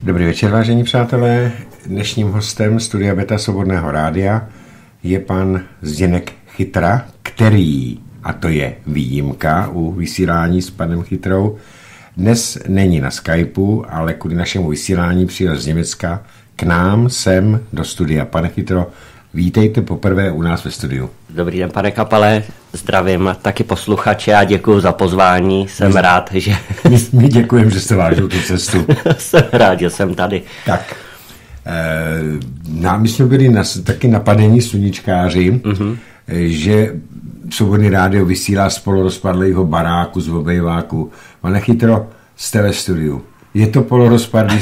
Dobrý večer, vážení přátelé. Dnešním hostem Studia Beta Svobodného rádia je pan Zdeněk Chytra, který, a to je výjimka u vysílání s panem Chytrou, dnes není na Skypeu, ale kvůli našemu vysílání přijel z Německa k nám sem do studia. Pane Chytro, vítejte poprvé u nás ve studiu. Dobrý den, pane Kapale, zdravím taky posluchače a děkuji za pozvání. Jsem rád, že... My děkujeme, že jste vážil tu cestu. Jsem rád, že jsem tady. Tak, my jsme byli taky napadení sluníčkáři, že Svobodný rádio vysílá z polorozpadlého baráku z obejváku. Pane Chytro, jste ve studiu. Je to polorozpadlý?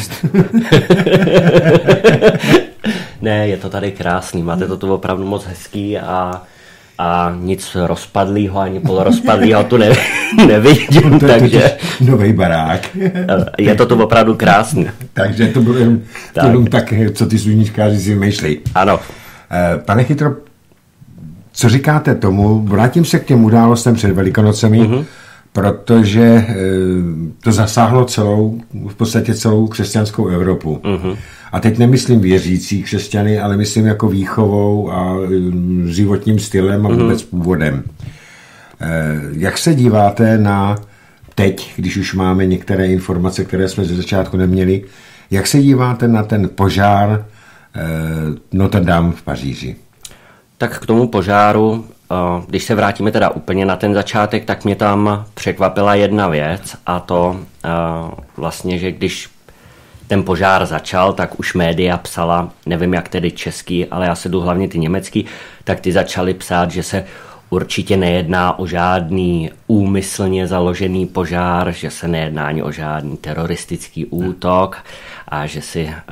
Ne, je to tady krásný, máte to tu opravdu moc hezký a nic rozpadlýho ani polorozpadlýho tu nevidím. To takže nový barák. Je to tu opravdu krásný. Takže to bylo jenom tak, co ty sluníčkáři si vymýšlejí. Ano. Pane Chytro, co říkáte tomu? Vrátím se k těm událostem před Velikonocemi, protože to zasáhlo v podstatě celou křesťanskou Evropu. A teď nemyslím věřící křesťany, ale myslím jako výchovou a životním stylem a vůbec původem. Jak se díváte na teď, když už máme některé informace, které jsme ze začátku neměli, jak se díváte na ten požár Notre Dame v Paříži? Tak k tomu požáru, když se vrátíme teda úplně na ten začátek, tak mě tam překvapila jedna věc, a to vlastně, že když ten požár začal, tak už média psala, nevím jak tedy český, ale já se jdu hlavně ty německý, tak ty začali psát, že se určitě nejedná o žádný úmyslně založený požár, že se nejedná ani o žádný teroristický útok a že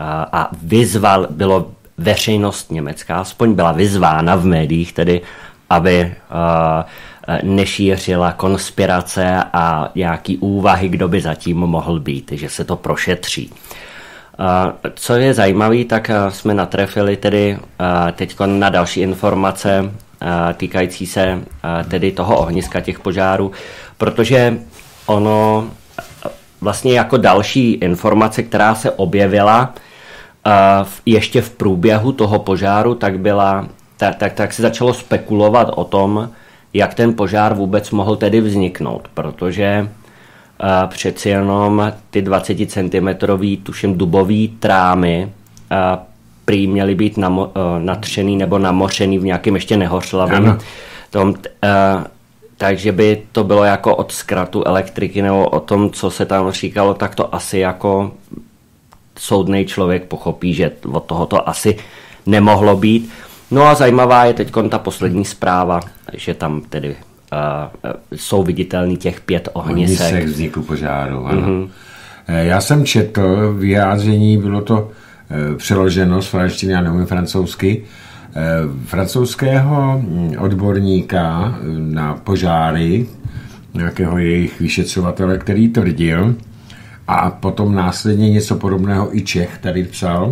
bylo veřejnost německá, aspoň byla vyzvána v médiích tedy, aby nešířila konspirace a nějaký úvahy, kdo by zatím mohl být, že se to prošetří. Co je zajímavé, tak jsme natrefili tedy teď na další informace týkající se tedy toho ohniska těch požárů, protože ono vlastně jako další informace, která se objevila ještě v průběhu toho požáru, tak se začalo spekulovat o tom, jak ten požár vůbec mohl tedy vzniknout, protože přeci jenom ty 20 cm tuším dubový trámy prý měly být natřený nebo namořený v nějakém ještě nehořlavém tom, takže by to bylo jako od zkratu elektriky nebo o tom, co se tam říkalo, tak to asi jako soudnej člověk pochopí, že od tohoto asi nemohlo být. No a zajímavá je teď ta poslední zpráva, že tam tedy jsou viditelný těch 5 ohnisek vzniku požáru. Ano. Já jsem četl vyjádření, bylo to přeloženo z francouzštiny, já nevím francouzsky, francouzského odborníka na požáry, nějakého jejich vyšetřovatele, který tvrdil, a potom následně něco podobného i Čech tady psal,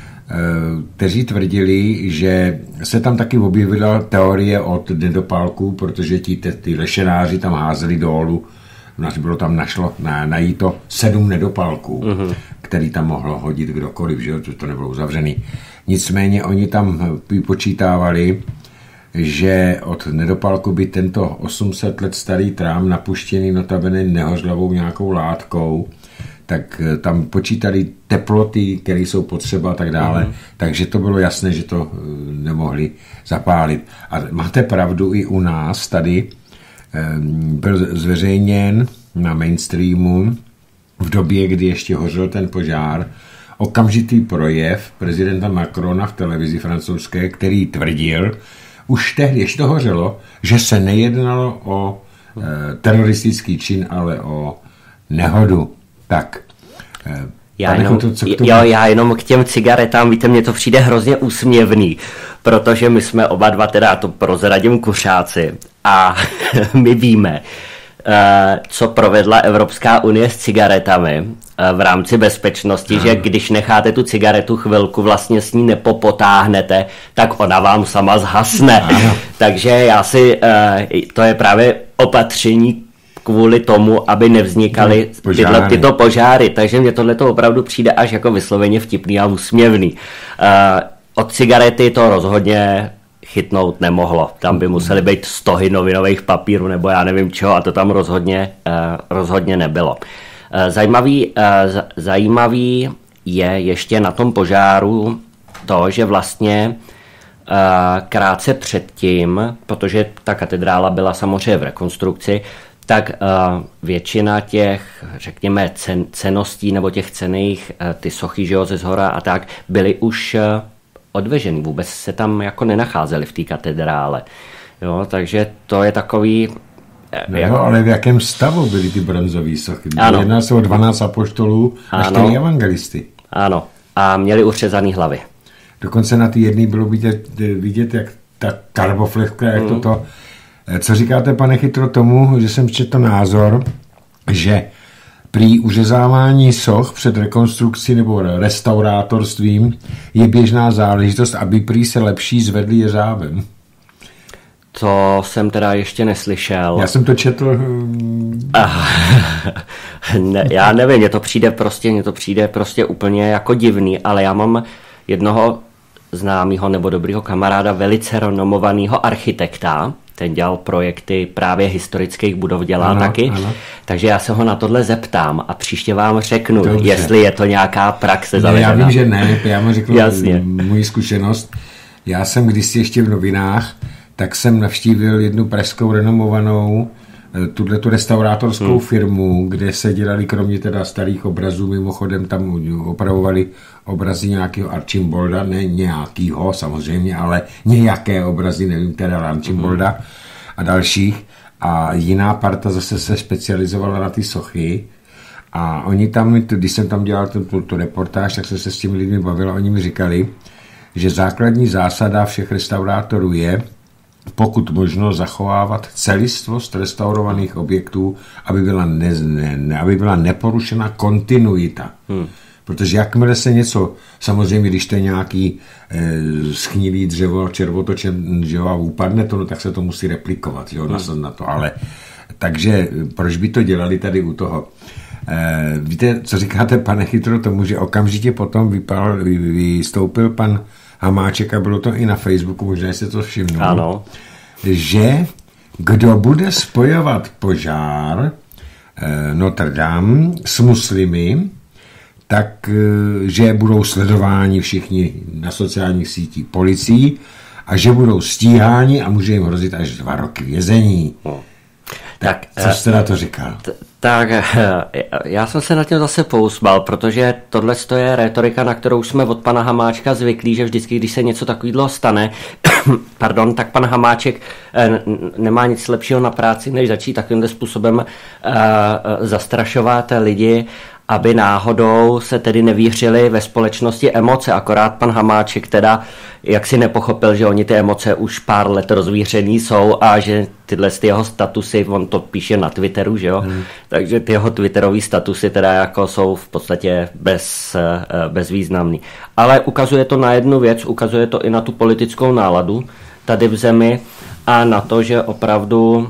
kteří tvrdili, že se tam taky objevila teorie od nedopálků, protože ty lešenáři tam házeli dolů, bylo tam najít to 7 nedopálků, který tam mohlo hodit kdokoliv, že to nebylo uzavřený. Nicméně oni tam vypočítávali, že od nedopálku by tento 800 let starý trám napuštěný notabene nehořlavou nějakou látkou, tak tam počítali teploty, které jsou potřeba a tak dále, takže to bylo jasné, že to nemohli zapálit. A máte pravdu, i u nás tady byl zveřejněn na mainstreamu v době, kdy ještě hořel ten požár, okamžitý projev prezidenta Macrona v televizi francouzské, který tvrdil, už tehdy, ještě to hořelo, že se nejednalo o teroristický čin, ale o nehodu. Tak. Já jenom k těm cigaretám, víte, mně to přijde hrozně úsměvný, protože my jsme oba dva, teda to prozradím, kuřáci, a my víme, co provedla Evropská unie s cigaretami v rámci bezpečnosti, že když necháte tu cigaretu chvilku, vlastně s ní nepopotáhnete, tak ona vám sama zhasne. Takže to je právě opatření, kvůli tomu, aby nevznikaly tyto požáry. Takže mně tohleto opravdu přijde až jako vysloveně vtipný a úsměvný. Od cigarety to rozhodně chytnout nemohlo. Tam by museli být stohy novinových papírů nebo já nevím čeho a to tam rozhodně nebylo. Zajímavý je ještě na tom požáru to, že vlastně krátce předtím, protože ta katedrála byla samozřejmě v rekonstrukci, tak většina těch, řekněme, cenností nebo těch cenných, ty sochy, že jo, ze shora a tak, byly už odvežený, vůbec se tam jako nenacházeli v té katedrále. Jo, takže to je takový... No, ale v jakém stavu byly ty bronzové sochy? Jedná se o 12 apoštolů a 4 evangelisty. Ano, a měli uřezaný hlavy. Dokonce na ty jedné bylo vidět, jak ta karboflechka, jak toto. Co říkáte, pane Chytro, tomu, že jsem četl názor, že prý uřezávání soch před rekonstrukcí nebo restaurátorstvím je běžná záležitost, aby prý se lepší zvedli jeřábem. To jsem teda ještě neslyšel. Já jsem to četl. Ne, já nevím, mně to přijde prostě úplně jako divný, ale já mám jednoho známého nebo dobrýho kamaráda, velice renomovaného architekta, ten dělal projekty právě historických budov, dělá taky, takže já se ho na tohle zeptám a příště vám řeknu, jestli je to nějaká praxe zavedená. Já vím, že ne, já mu řeknu moji zkušenost. Já jsem kdysi ještě v novinách, tak jsem navštívil jednu pražskou renomovanou tu restaurátorskou firmu, kde se dělali kromě teda starých obrazů, mimochodem tam opravovali obrazy nějakého Archimbolda, ne nějakýho samozřejmě, ale nějaké obrazy, nevím teda Archimbolda a dalších. A jiná parta zase se specializovala na ty sochy a oni tam, když jsem tam dělal tu reportáž, tak jsem se s těmi lidmi bavil a oni mi říkali, že základní zásada všech restaurátorů je, pokud možno zachovávat celistvost restaurovaných objektů, aby byla neporušena kontinuita. Protože jakmile se něco, samozřejmě, když to je nějaký schnilý dřevo, červotočen dřeva upadne to, no, tak se to musí replikovat, jo, na to, ale takže proč by to dělali tady u toho? Víte, co říkáte, pane Chytro, tomu, že okamžitě potom vystoupil pan Hamáček a bylo to i na Facebooku, možná se to všimnul, ano, že kdo bude spojovat požár Notre Dame s muslimy, tak že budou sledováni všichni na sociálních sítích policií a že budou stíháni a může jim hrozit až 2 roky vězení. Tak co jste na to říkal? Tak já jsem se na tím zase pousmál, protože tohle je rétorika, na kterou jsme od pana Hamáčka zvyklí, že vždycky, když se něco takového stane, tak pan Hamáček nemá nic lepšího na práci, než začít takovýmhle způsobem zastrašovat lidi, aby náhodou se tedy nevířily ve společnosti emoce. Akorát pan Hamáček teda jak si nepochopil, že oni ty emoce už pár let rozvířený jsou a že tyhle ty jeho statusy, on to píše na Twitteru, že jo, takže ty jeho twitterový statusy teda jako jsou v podstatě bezvýznamný. Ale ukazuje to na jednu věc, ukazuje to i na tu politickou náladu tady v zemi a na to, že opravdu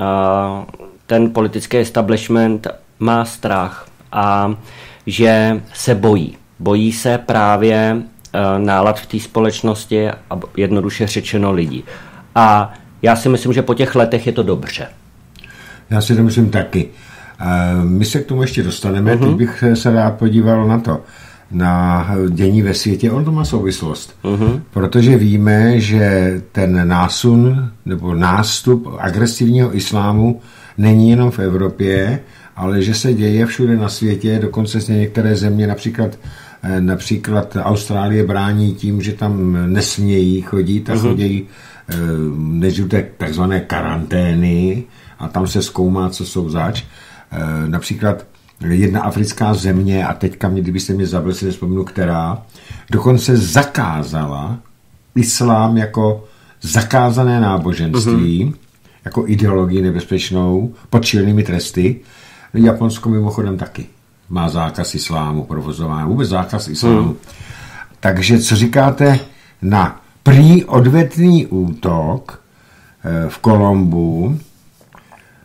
ten politický establishment má strach a že se bojí se právě nálad v té společnosti a jednoduše řečeno lidí. A já si myslím, že po těch letech je to dobře. Já si to myslím taky. My se k tomu ještě dostaneme. Teď bych se rád podíval na to, na dění ve světě. On to má souvislost. Protože víme, že ten násun nebo nástup agresivního islámu není jenom v Evropě, ale že se děje všude na světě, dokonce se některé země, například Austrálie brání tím, že tam nesmějí chodit a chodí než do takzvané karantény a tam se zkoumá, co jsou zač. Například jedna africká země, a teďka kdybyste mě zabil, si nespomenu, která, dokonce zakázala islám jako zakázané náboženství, jako ideologii nebezpečnou, pod čilnými tresty. Japonsko mimochodem taky má zákaz islámu, provozování, vůbec zákaz islámu. Takže co říkáte na prý odvetný útok v Kolumbu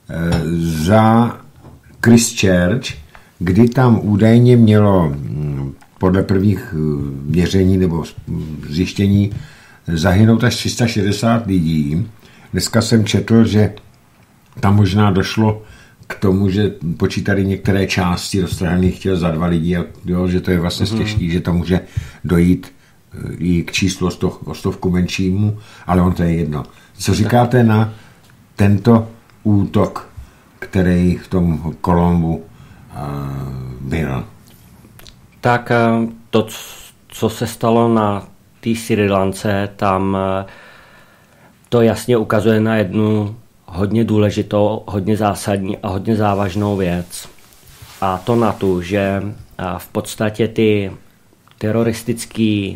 za Christchurch, kdy tam údajně mělo podle prvních měření nebo zjištění zahynout až 360 lidí. Dneska jsem četl, že tam možná došlo k tomu, že počítali některé části roztrhaných chtěl za 2 lidi, a jo, že to je vlastně těžký, že to může dojít i k číslu o stovku menšímu, ale on to je jedno. Co říkáte na tento útok, který v tom Colombu byl? Tak to, co se stalo na té Srí Lance, tam to jasně ukazuje na jednu hodně důležitou, hodně zásadní a hodně závažnou věc. A to na tu, že v podstatě ty teroristické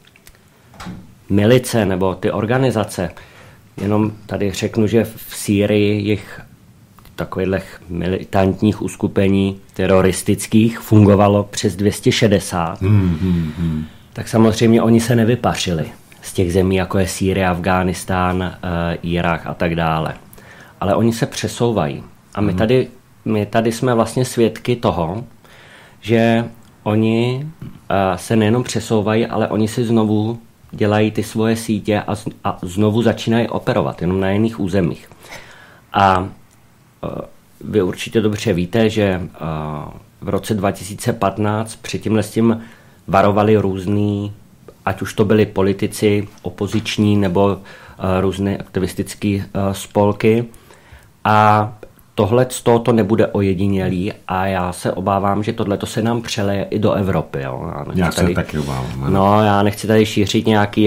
milice nebo ty organizace, jenom tady řeknu, že v Sýrii jich takových militantních uskupení teroristických fungovalo přes 260. Tak samozřejmě oni se nevypařili z těch zemí, jako je Sýrie, Afghánistán, Irák a tak dále. Ale oni se přesouvají. A my tady jsme vlastně svědky toho, že oni se nejenom přesouvají, ale oni si znovu dělají ty svoje sítě a znovu začínají operovat, jenom na jiných územích. A vy určitě dobře víte, že v roce 2015 předtím s tím varovali různý, ať už to byli politici, opoziční nebo různé aktivistické spolky. A tohle to nebude ojedinělý a já se obávám, že tohle se nám přeleje i do Evropy. Jo. Já se taky obávám. No, já nechci tady šířit nějaký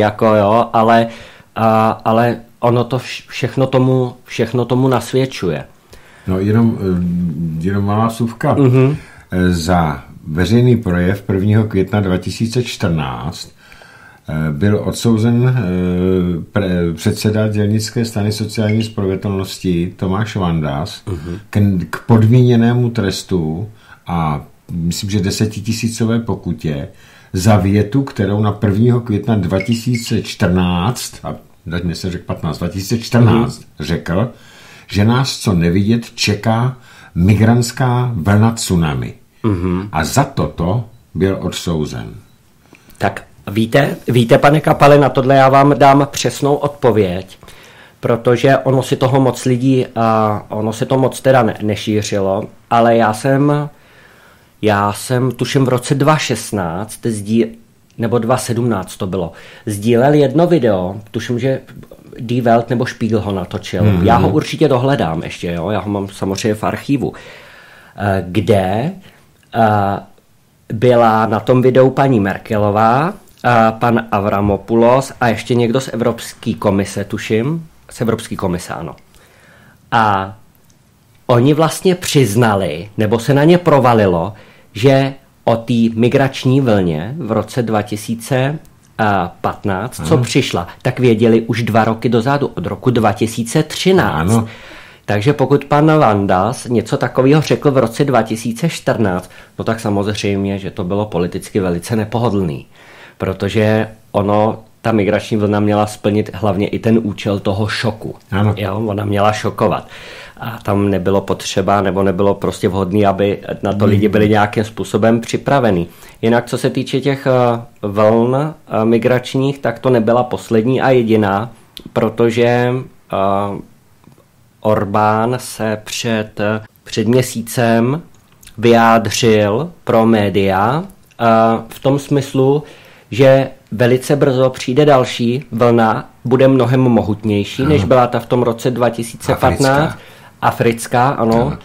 ale ono to všechno tomu nasvědčuje. No, jenom malá vsuvka. Za veřejný projev 1. května 2014 byl odsouzen předseda dělnické strany sociální spravedlnosti Tomáš Vandas k podmíněnému trestu a myslím, že 10 000 pokutě za větu, kterou na 1. května 2014, a dnes se řekl 2014, řekl, že nás co nevidět čeká migrantská vlna tsunami. A za toto byl odsouzen. Tak víte, pane Kapale, na tohle já vám dám přesnou odpověď, protože ono si toho moc lidí, ono se to moc teda nešířilo, ale já jsem tuším v roce 2016 nebo 2017 to bylo, sdílel jedno video, tuším, že Die Welt nebo Spiegel ho natočil. Já ho určitě dohledám ještě, jo? Já ho mám samozřejmě v archivu, kde byla na tom videu paní Merkelová, pan Avramopoulos a ještě někdo z Evropské komise, tuším, z Evropské komise, ano. A oni vlastně přiznali, nebo se na ně provalilo, že o té migrační vlně v roce 2015, co přišla, tak věděli už 2 roky dozadu, od roku 2013. Ano. Takže pokud pan Vandas něco takového řekl v roce 2014, no tak samozřejmě, že to bylo politicky velice nepohodlný, protože ta migrační vlna měla splnit hlavně i ten účel toho šoku. Ano. Jo, ona měla šokovat. A tam nebylo potřeba, nebo nebylo prostě vhodné, aby na to lidi byli nějakým způsobem připravení. Jinak, co se týče těch vln migračních, tak to nebyla poslední a jediná, protože Orbán se před měsícem vyjádřil pro média v tom smyslu, že velice brzo přijde další vlna, bude mnohem mohutnější, než byla ta v tom roce 2015. Africká, ano.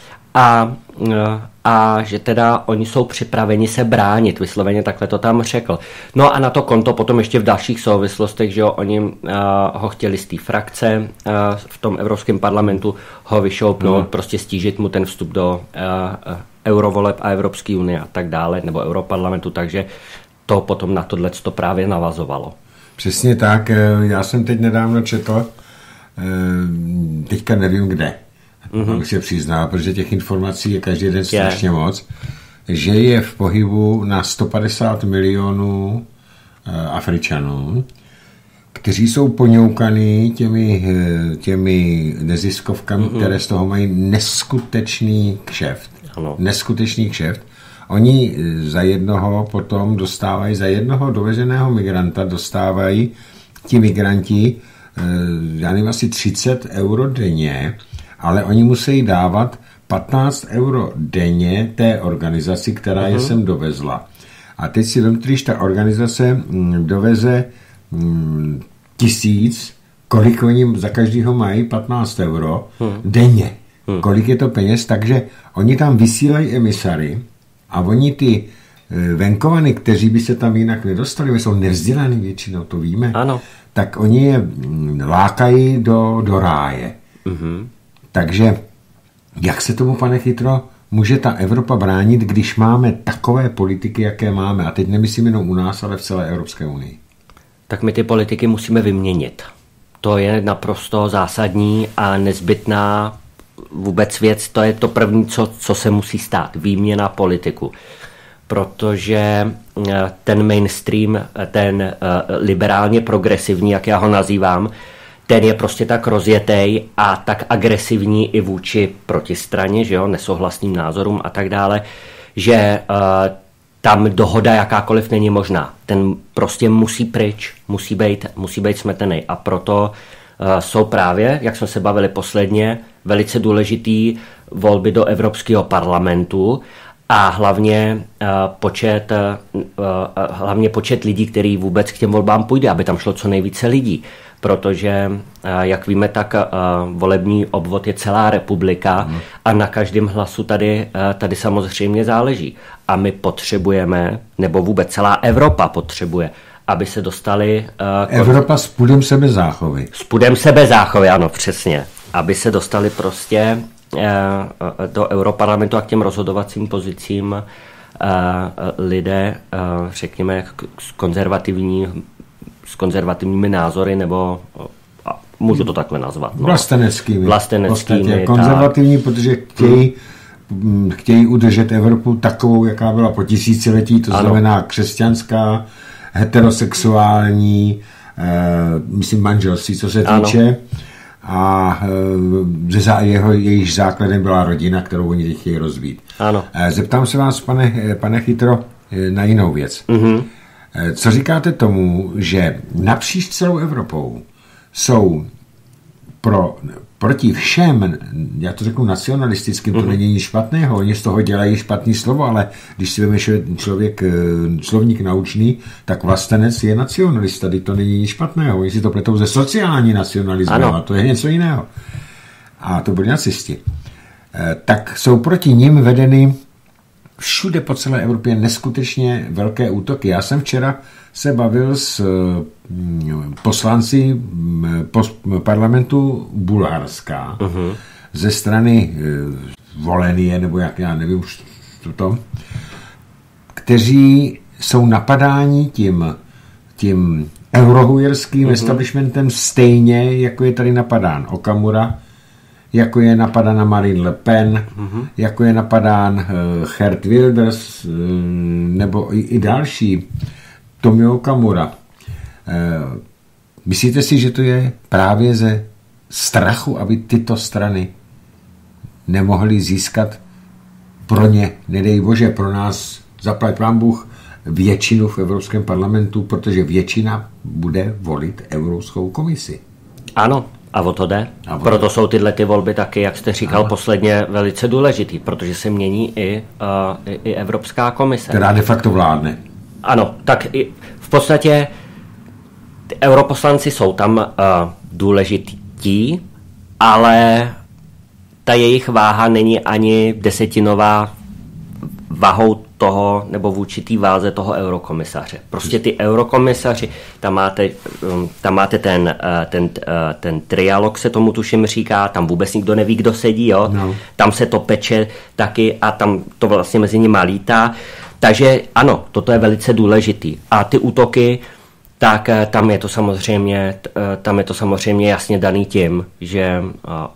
A že teda oni jsou připraveni se bránit, vysloveně takhle to tam řekl. No a na to konto potom ještě v dalších souvislostech, že jo, oni ho chtěli z té frakce v tom Evropském parlamentu ho vyšoupnout, prostě stížit mu ten vstup do eurovoleb a Evropské unie a tak dále, nebo Europarlamentu, takže to potom na tohleto právě navazovalo. Přesně tak, já jsem teď nedávno četl, teďka nevím kde, abych se přiznal, protože těch informací je každý den strašně moc, že je v pohybu na 150 milionů Afričanů, kteří jsou poňoukaný těmi neziskovkami, které z toho mají neskutečný kšeft. Ano. Neskutečný kšeft. Oni za jednoho potom dostávají, za jednoho dovezeného migranta dostávají ti migranti, já nevím, asi 30 euro denně, ale oni musí dávat 15 euro denně té organizaci, která je sem dovezla. A teď si vem, když ta organizace doveze 1000, kolik oni za každého mají 15 euro denně. Kolik je to peněz, takže oni tam vysílají emisary a oni ty venkovany, kteří by se tam jinak nedostali, jsou nevzdělaný většinou, to víme, ano. Tak oni je lákají do ráje. Takže jak se tomu, pane Chytro, může ta Evropa bránit, když máme takové politiky, jaké máme? A teď nemyslím jenom u nás, ale v celé Evropské unii. Tak my ty politiky musíme vyměnit. To je naprosto zásadní a nezbytná vůbec věc. To je to první, co se musí stát. Výměna politiku. Protože ten mainstream, ten liberálně progresivní, jak já ho nazývám, ten je prostě tak rozjetej a tak agresivní i vůči protistraně, že jo, nesouhlasným názorům a tak dále, že tam dohoda jakákoliv není možná. Ten prostě musí pryč, musí být smetený. A proto jsou právě, jak jsme se bavili posledně, velice důležitý volby do Evropského parlamentu a hlavně počet lidí, který vůbec k těm volbám půjde, aby tam šlo co nejvíce lidí. Protože, jak víme, tak volební obvod je celá republika a na každém hlasu tady samozřejmě záleží. A my potřebujeme, nebo vůbec celá Evropa potřebuje, aby se dostali... Evropa s pudem sebezáchovy. S pudem sebezáchovy, ano, přesně. Aby se dostali prostě do Europarlamentu a k těm rozhodovacím pozicím lidé, řekněme, s konzervativními názory, nebo můžu to takhle nazvat. No. Vlasteneckými. Konzervativní, protože chtějí udržet Evropu takovou, jaká byla po tisíciletí, to znamená křesťanská, heterosexuální, myslím manželství, co se týče. A jejich základem byla rodina, kterou oni teď chtějí rozvít. Ano. Zeptám se vás, pane Chytro, na jinou věc. Co říkáte tomu, že napříč celou Evropou jsou proti všem, já to řeknu nacionalistickým, to není nic špatného, oni z toho dělají špatný slovo, ale když si veme člověk slovník naučný, tak vlastenec je nacionalista, teď to není nic špatného, oni si to pletou ze sociální nacionalismem, a to je něco jiného. A to byli nacisti. Tak jsou proti nim vedeny všude po celé Evropě neskutečně velké útoky. Já jsem včera se bavil s poslanci parlamentu Bulharska ze strany Volenie, nebo jak já nevím už to, kteří jsou napadáni tím eurohujerským establishmentem stejně, jako je tady napadán Okamura, jako je napadán Marine Le Pen, jako je napadán Geert Wilders, nebo i další, Tomio Okamura. Myslíte si, že to je právě ze strachu, aby tyto strany nemohly získat pro ně, nedej Bože, pro nás, zaplať pán Bůh, většinu v Evropském parlamentu, protože většina bude volit Evropskou komisi? Ano. A o to jde. Proto jsou tyhle ty volby taky, jak jste říkal, posledně velice důležitý, protože se mění i Evropská komise. Která de facto vládne. Ano, tak v podstatě europoslanci jsou tam důležití, ale ta jejich váha není ani desetinová váhou toho, nebo vůči té váze toho eurokomisaře. Prostě ty eurokomisaři, tam máte ten trialog, se tomu tuším říká, tam vůbec nikdo neví, kdo sedí, jo? No. Tam se to peče taky a tam to vlastně mezi nimi lítá. Takže ano, toto je velice důležitý. A ty útoky, tak tam je to samozřejmě jasně daný tím, že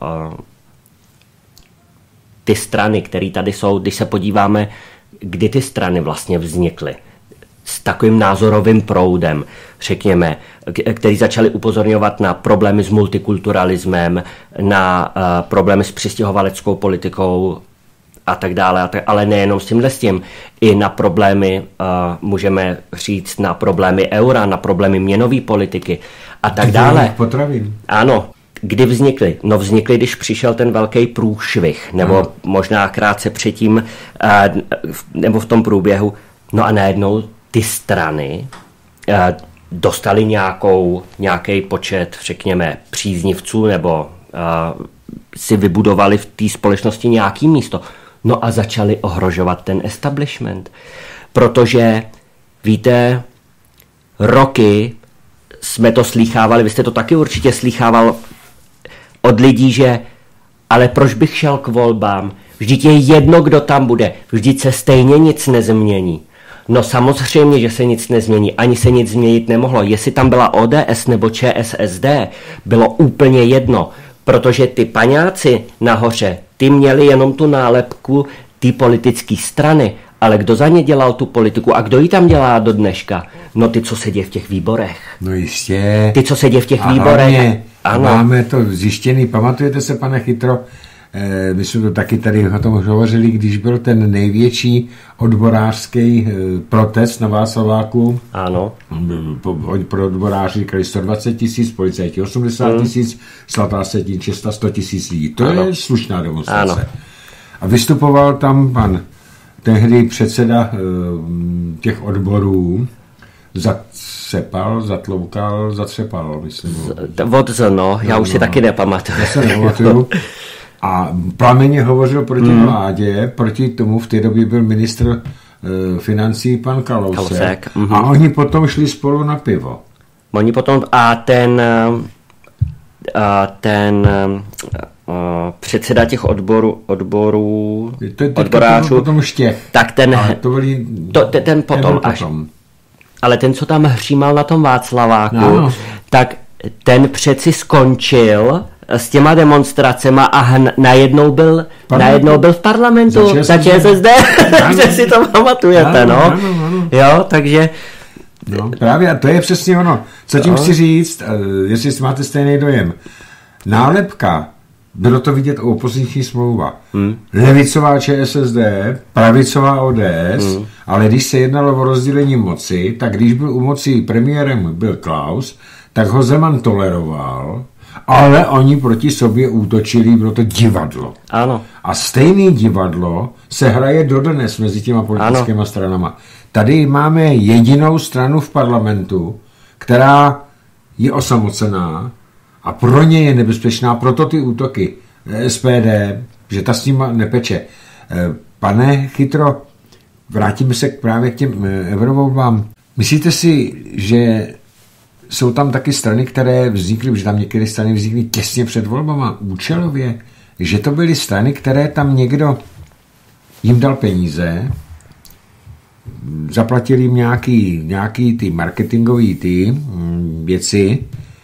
ty strany, které tady jsou, když se podíváme, kdy ty strany vlastně vznikly. s takovým názorovým proudem, řekněme, který začali upozorňovat na problémy s multikulturalismem, na problémy s přistěhovaleckou politikou a tak dále, ale nejenom s tím, i na problémy, můžeme říct, na problémy eura, na problémy měnové politiky a tak dále. Potravin. Ano. Kdy vznikly? No vznikly, když přišel ten velký průšvih, nebo možná krátce předtím, nebo v tom průběhu. No a najednou ty strany dostali nějaký počet, řekněme, příznivců, nebo si vybudovali v té společnosti nějaký místo. No a začali ohrožovat ten establishment. Protože, víte, roky jsme to slýchávali, vy jste to taky určitě slýchával od lidí, že ale proč bych šel k volbám? Vždyť je jedno, kdo tam bude. Vždyť se stejně nic nezmění. No samozřejmě, že se nic nezmění. Ani se nic změnit nemohlo. Jestli tam byla ODS nebo ČSSD, bylo úplně jedno. Protože ty paňáci nahoře, ty měli jenom tu nálepku té politické strany. Ale kdo za ně dělal tu politiku a kdo ji tam dělá do dneška? No ty, co se děje v těch výborech. No jistě. Ty, co se děje v těch výborech. Ano. Máme to zjištěný. Pamatujete se, pane Chytro, my jsme to taky tady o tom hovořili, když byl ten největší odborářský protest na Václaváku. Ano. Pro odboráři říkali 120 000, policajti 80 000, Svatá Světinčesta 100 000 lidí. To je slušná demonstrace. Ano. A vystupoval tam pan tehdy předseda těch odborů, zatřepal, myslím. Já už si taky nepamatuju. Já se nepamatuju. A plamenně hovořil proti vládě, proti tomu v té době byl ministr financí pan Kalousek. A oni potom šli spolu na pivo. Oni potom předseda těch odborářů, potom Štěch. Tak ten potom. Ale ten, co tam hřímal na tom Václaváku, tak ten přeci skončil s těma demonstracema a najednou byl v parlamentu za ČSSD. Takže si to pamatujete, no. Jo, takže... No, právě, a to je přesně ono. Co tím chci říct, jestli máte stejný dojem. Nálepka, bylo to vidět o opoziční smlouva. Levicová ČSSD, pravicová ODS, ale když se jednalo o rozdělení moci, tak když byl u moci premiérem byl Klaus, tak ho Zeman toleroval, ale oni proti sobě útočili, bylo to divadlo. Ano. A stejné divadlo se hraje dodnes mezi těma politickými stranama. Tady máme jedinou stranu v parlamentu, která je osamocená a pro ně je nebezpečná, proto ty útoky SPD, že ta s ním nepeče. Pane Chytro, vrátíme se právě k těm eurovolbám. Myslíte si, že jsou tam taky strany, které vznikly, že tam některé strany vznikly těsně před volbama, účelově, že to byly strany, které tam někdo jim dal peníze, zaplatil jim nějaký ty marketingové věci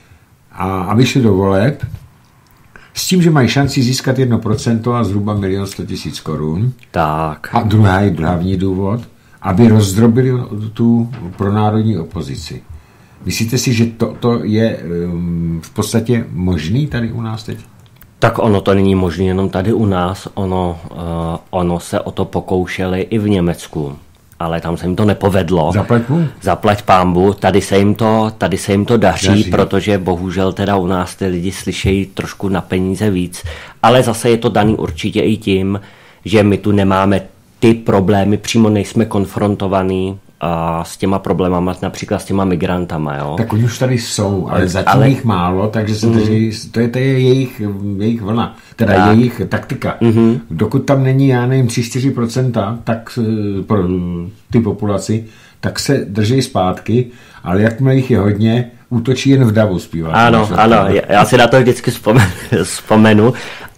a vyšli do voleb s tím, že mají šanci získat 1% a zhruba 1 100 000 korun. Tak. A hlavní důvod, aby rozdrobili tu pronárodní opozici. Myslíte si, že to je v podstatě možný tady u nás teď? Tak ono to není možné jenom tady u nás. Ono se o to pokoušeli i v Německu. Ale tam se jim to nepovedlo. Zaplať pánbu, tady se jim to daří, protože bohužel teda u nás ty lidi slyšejí trošku na peníze víc. Ale zase je to daný určitě i tím, že my tu nemáme ty problémy, přímo nejsme konfrontovaní s těma problémama, například s těma migrantama. Jo? Tak oni už tady jsou, ale zatím jich málo, takže se drží, to je jejich vlna, teda jejich taktika. Dokud tam není, já nevím, 3-4%, tak pro ty populaci, tak se drží zpátky, ale jakmile jich je hodně, útočí jen v davu, zpívá. Ano, já si na to vždycky vzpomenu,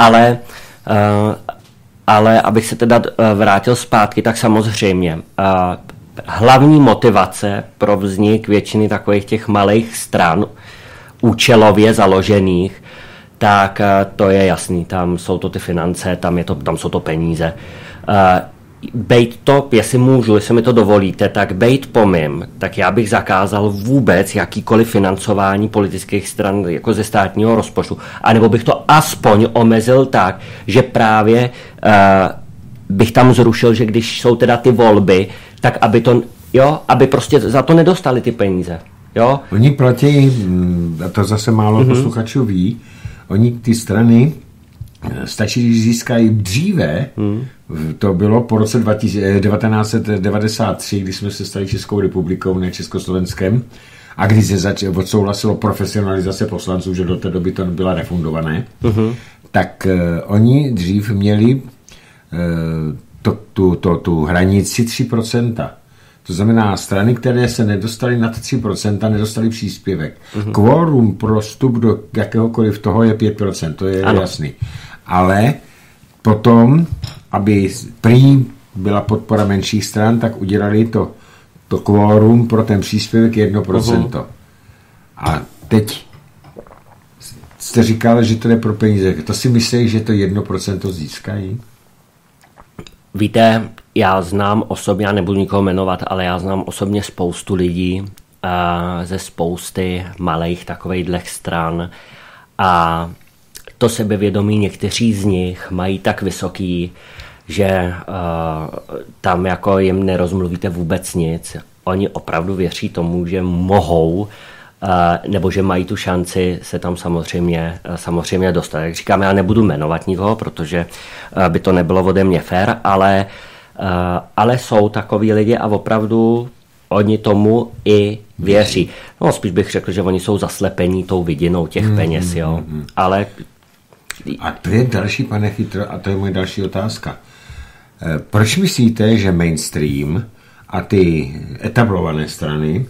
ale abych se teda vrátil zpátky, tak samozřejmě hlavní motivace pro vznik většiny takových těch malých stran účelově založených, tak to je jasný, tam jsou to ty finance, tam jsou to peníze. bejt to, jestli můžu, jestli mi to dovolíte, tak bejt pomím, tak já bych zakázal vůbec jakýkoliv financování politických stran jako ze státního rozpočtu. A nebo bych to aspoň omezil tak, že právě bych tam zrušil, že když jsou teda ty volby, tak aby prostě za to nedostali ty peníze. Jo? Oni platí, a to zase málo posluchačů ví, oni ty strany stačí, když získají dříve, to bylo po roce 1993, kdy jsme se stali Českou republikou, ne Československem, a když se odsouhlasilo profesionalizace poslanců, že do té doby to byla refundované, tak oni dřív měli tu hranici 3%. To znamená, strany, které se nedostaly nad 3%, nedostaly příspěvek. Kvórum pro vstup do jakéhokoliv toho je 5%, to je jasný. Ale potom, aby prý byla podpora menších stran, tak udělali to kvórum pro ten příspěvek 1%. A teď jste říkal, že to je pro peníze. To si myslíš, že to 1% získají? Víte, já znám osobně, já nebudu nikoho jmenovat, ale já znám osobně spoustu lidí ze spousty malých takovejhle stran a to sebevědomí někteří z nich mají tak vysoký, že tam jako jim nerozmluvíte vůbec nic. Oni opravdu věří tomu, že mohou nebo že mají tu šanci se tam samozřejmě dostat. Jak říkám, já nebudu jmenovat nikoho, protože by to nebylo ode mě fér, ale jsou takoví lidi a opravdu oni tomu i věří. No spíš bych řekl, že oni jsou zaslepení tou vidinou těch peněz, jo. Ale... A to je další, pane Chytro, a to je moje další otázka. Proč myslíte, že mainstream a ty etablované strany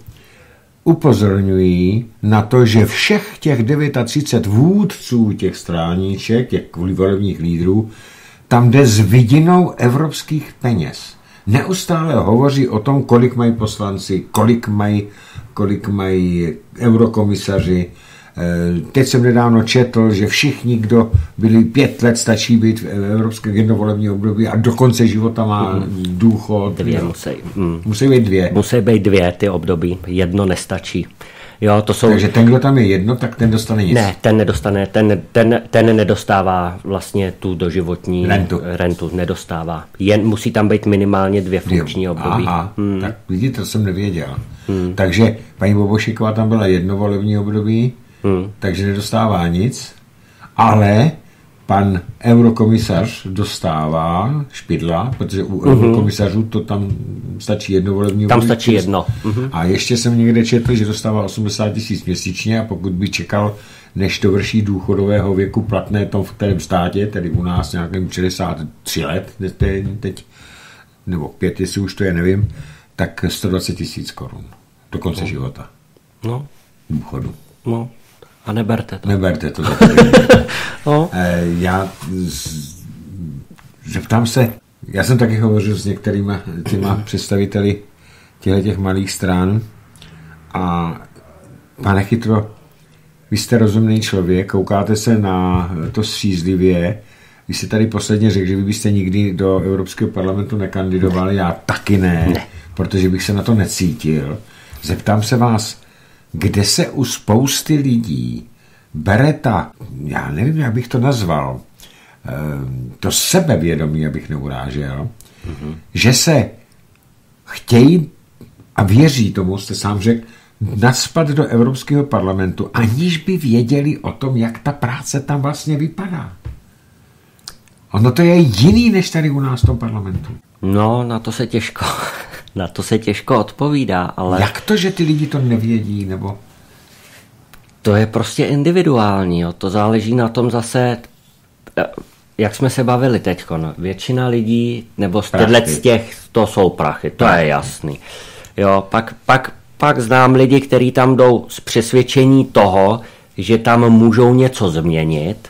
upozorňují na to, že všech těch 39 vůdců těch stráníček, těch volebních lídrů, tam jde s vidinou evropských peněz. Neustále hovoří o tom, kolik mají poslanci, kolik mají eurokomisaři. Teď jsem nedávno četl, že všichni, kdo byli 5 let, stačí být v evropském jednovolebním období a do konce života má důchod. 2 musí být 2. Musí být 2 ty období, 1 nestačí. Jo, to jsou... Takže ten, kdo tam je 1, tak ten dostane nic. Ne, ten nedostane, ten nedostává vlastně tu doživotní rentu nedostává. Musí tam být minimálně 2 funkční období. Aha, tak vidíte, to jsem nevěděl. Takže paní Bobošíková tam byla 1 volební období, takže nedostává nic, ale pan eurokomisař dostává Špidla, protože u eurokomisařů to tam stačí 1 volební období. Tam stačí 1. A ještě jsem někde četl, že dostává 80 000 měsíčně a pokud by čekal, než to vrší důchodového věku platné tom v kterém státě, tedy u nás nějakým 63 let teď, nebo 5, jestli už to je, nevím, tak 120 000 korun do konce života. No. Důchodu. No. A neberte to. Neberte to. No. Já zeptám se, já jsem taky hovořil s některýma těma představiteli těch malých stran a pane Chytro, vy jste rozumný člověk, koukáte se na to střízlivě, vy jste tady posledně řekl, že vy byste nikdy do Evropského parlamentu nekandidovali, já taky ne, protože bych se na to necítil. Zeptám se vás, kde se u spousty lidí bere ta, já nevím, jak bych to nazval, to sebevědomí, abych neurážel, že se chtějí a věří tomu, jste sám řekl, naspat do Evropského parlamentu, aniž by věděli o tom, jak ta práce tam vlastně vypadá. Ono to je jiný, než tady u nás v tom parlamentu. No, na to se těžko odpovídá, ale... Jak to, že ty lidi to nevědí, nebo... To je prostě individuální, jo. To záleží na tom zase, jak jsme se bavili teďko. No. Většina lidí, nebo z těch, to jsou prachy, to je jasný. Jo, pak znám lidi, kteří tam jdou z přesvědčení toho, že tam můžou něco změnit.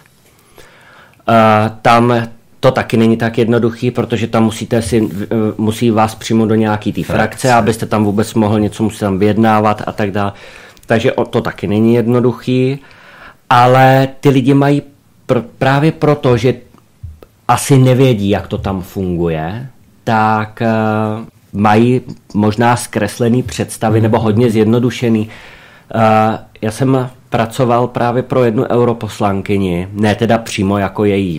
Tam to taky není tak jednoduchý, protože tam musí vás přijmout do nějaký té frakce, abyste tam vůbec mohl něco, musí tam vyjednávat a tak dále. Takže to taky není jednoduchý, ale ty lidi mají právě proto, že asi nevědí, jak to tam funguje, tak mají možná zkreslený představy nebo hodně zjednodušený. Já jsem pracoval právě pro jednu europoslankyni, ne teda přímo jako její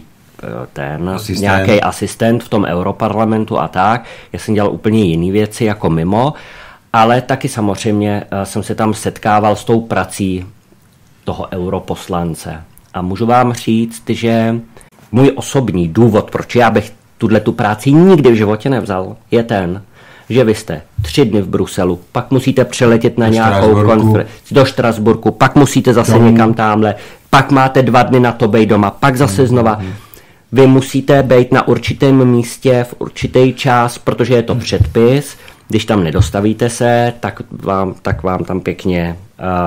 nějaký asistent v tom europarlamentu a tak. Já jsem dělal úplně jiné věci jako mimo, ale taky samozřejmě jsem se tam setkával s tou prací toho europoslance. A můžu vám říct, že můj osobní důvod, proč já bych tu práci nikdy v životě nevzal, je ten, že vy jste 3 dny v Bruselu, pak musíte přeletět na nějakou konferenci do Štrasburku, pak musíte zase někam tamhle, pak máte 2 dny na to být doma, pak zase znova. Vy musíte být na určitém místě v určitý čas, protože je to předpis. Když tam nedostavíte se, tak vám tam pěkně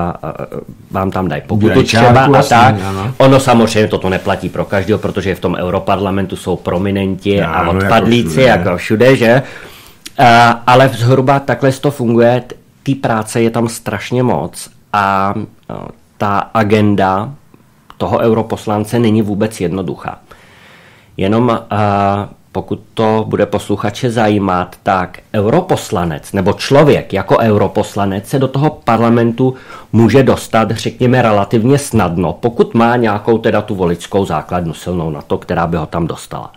vám tam dají pokutu třeba a tak. Ono samozřejmě toto neplatí pro každého, protože v tom europarlamentu jsou prominenti a odpadlíci, jako všude, že? Ale zhruba takhle to funguje, té práce je tam strašně moc a ta agenda toho europoslance není vůbec jednoduchá. Jenom pokud to bude posluchače zajímat, tak europoslanec nebo člověk jako europoslanec se do toho parlamentu může dostat, řekněme, relativně snadno, pokud má nějakou teda tu voličskou základnu silnou na to, která by ho tam dostala.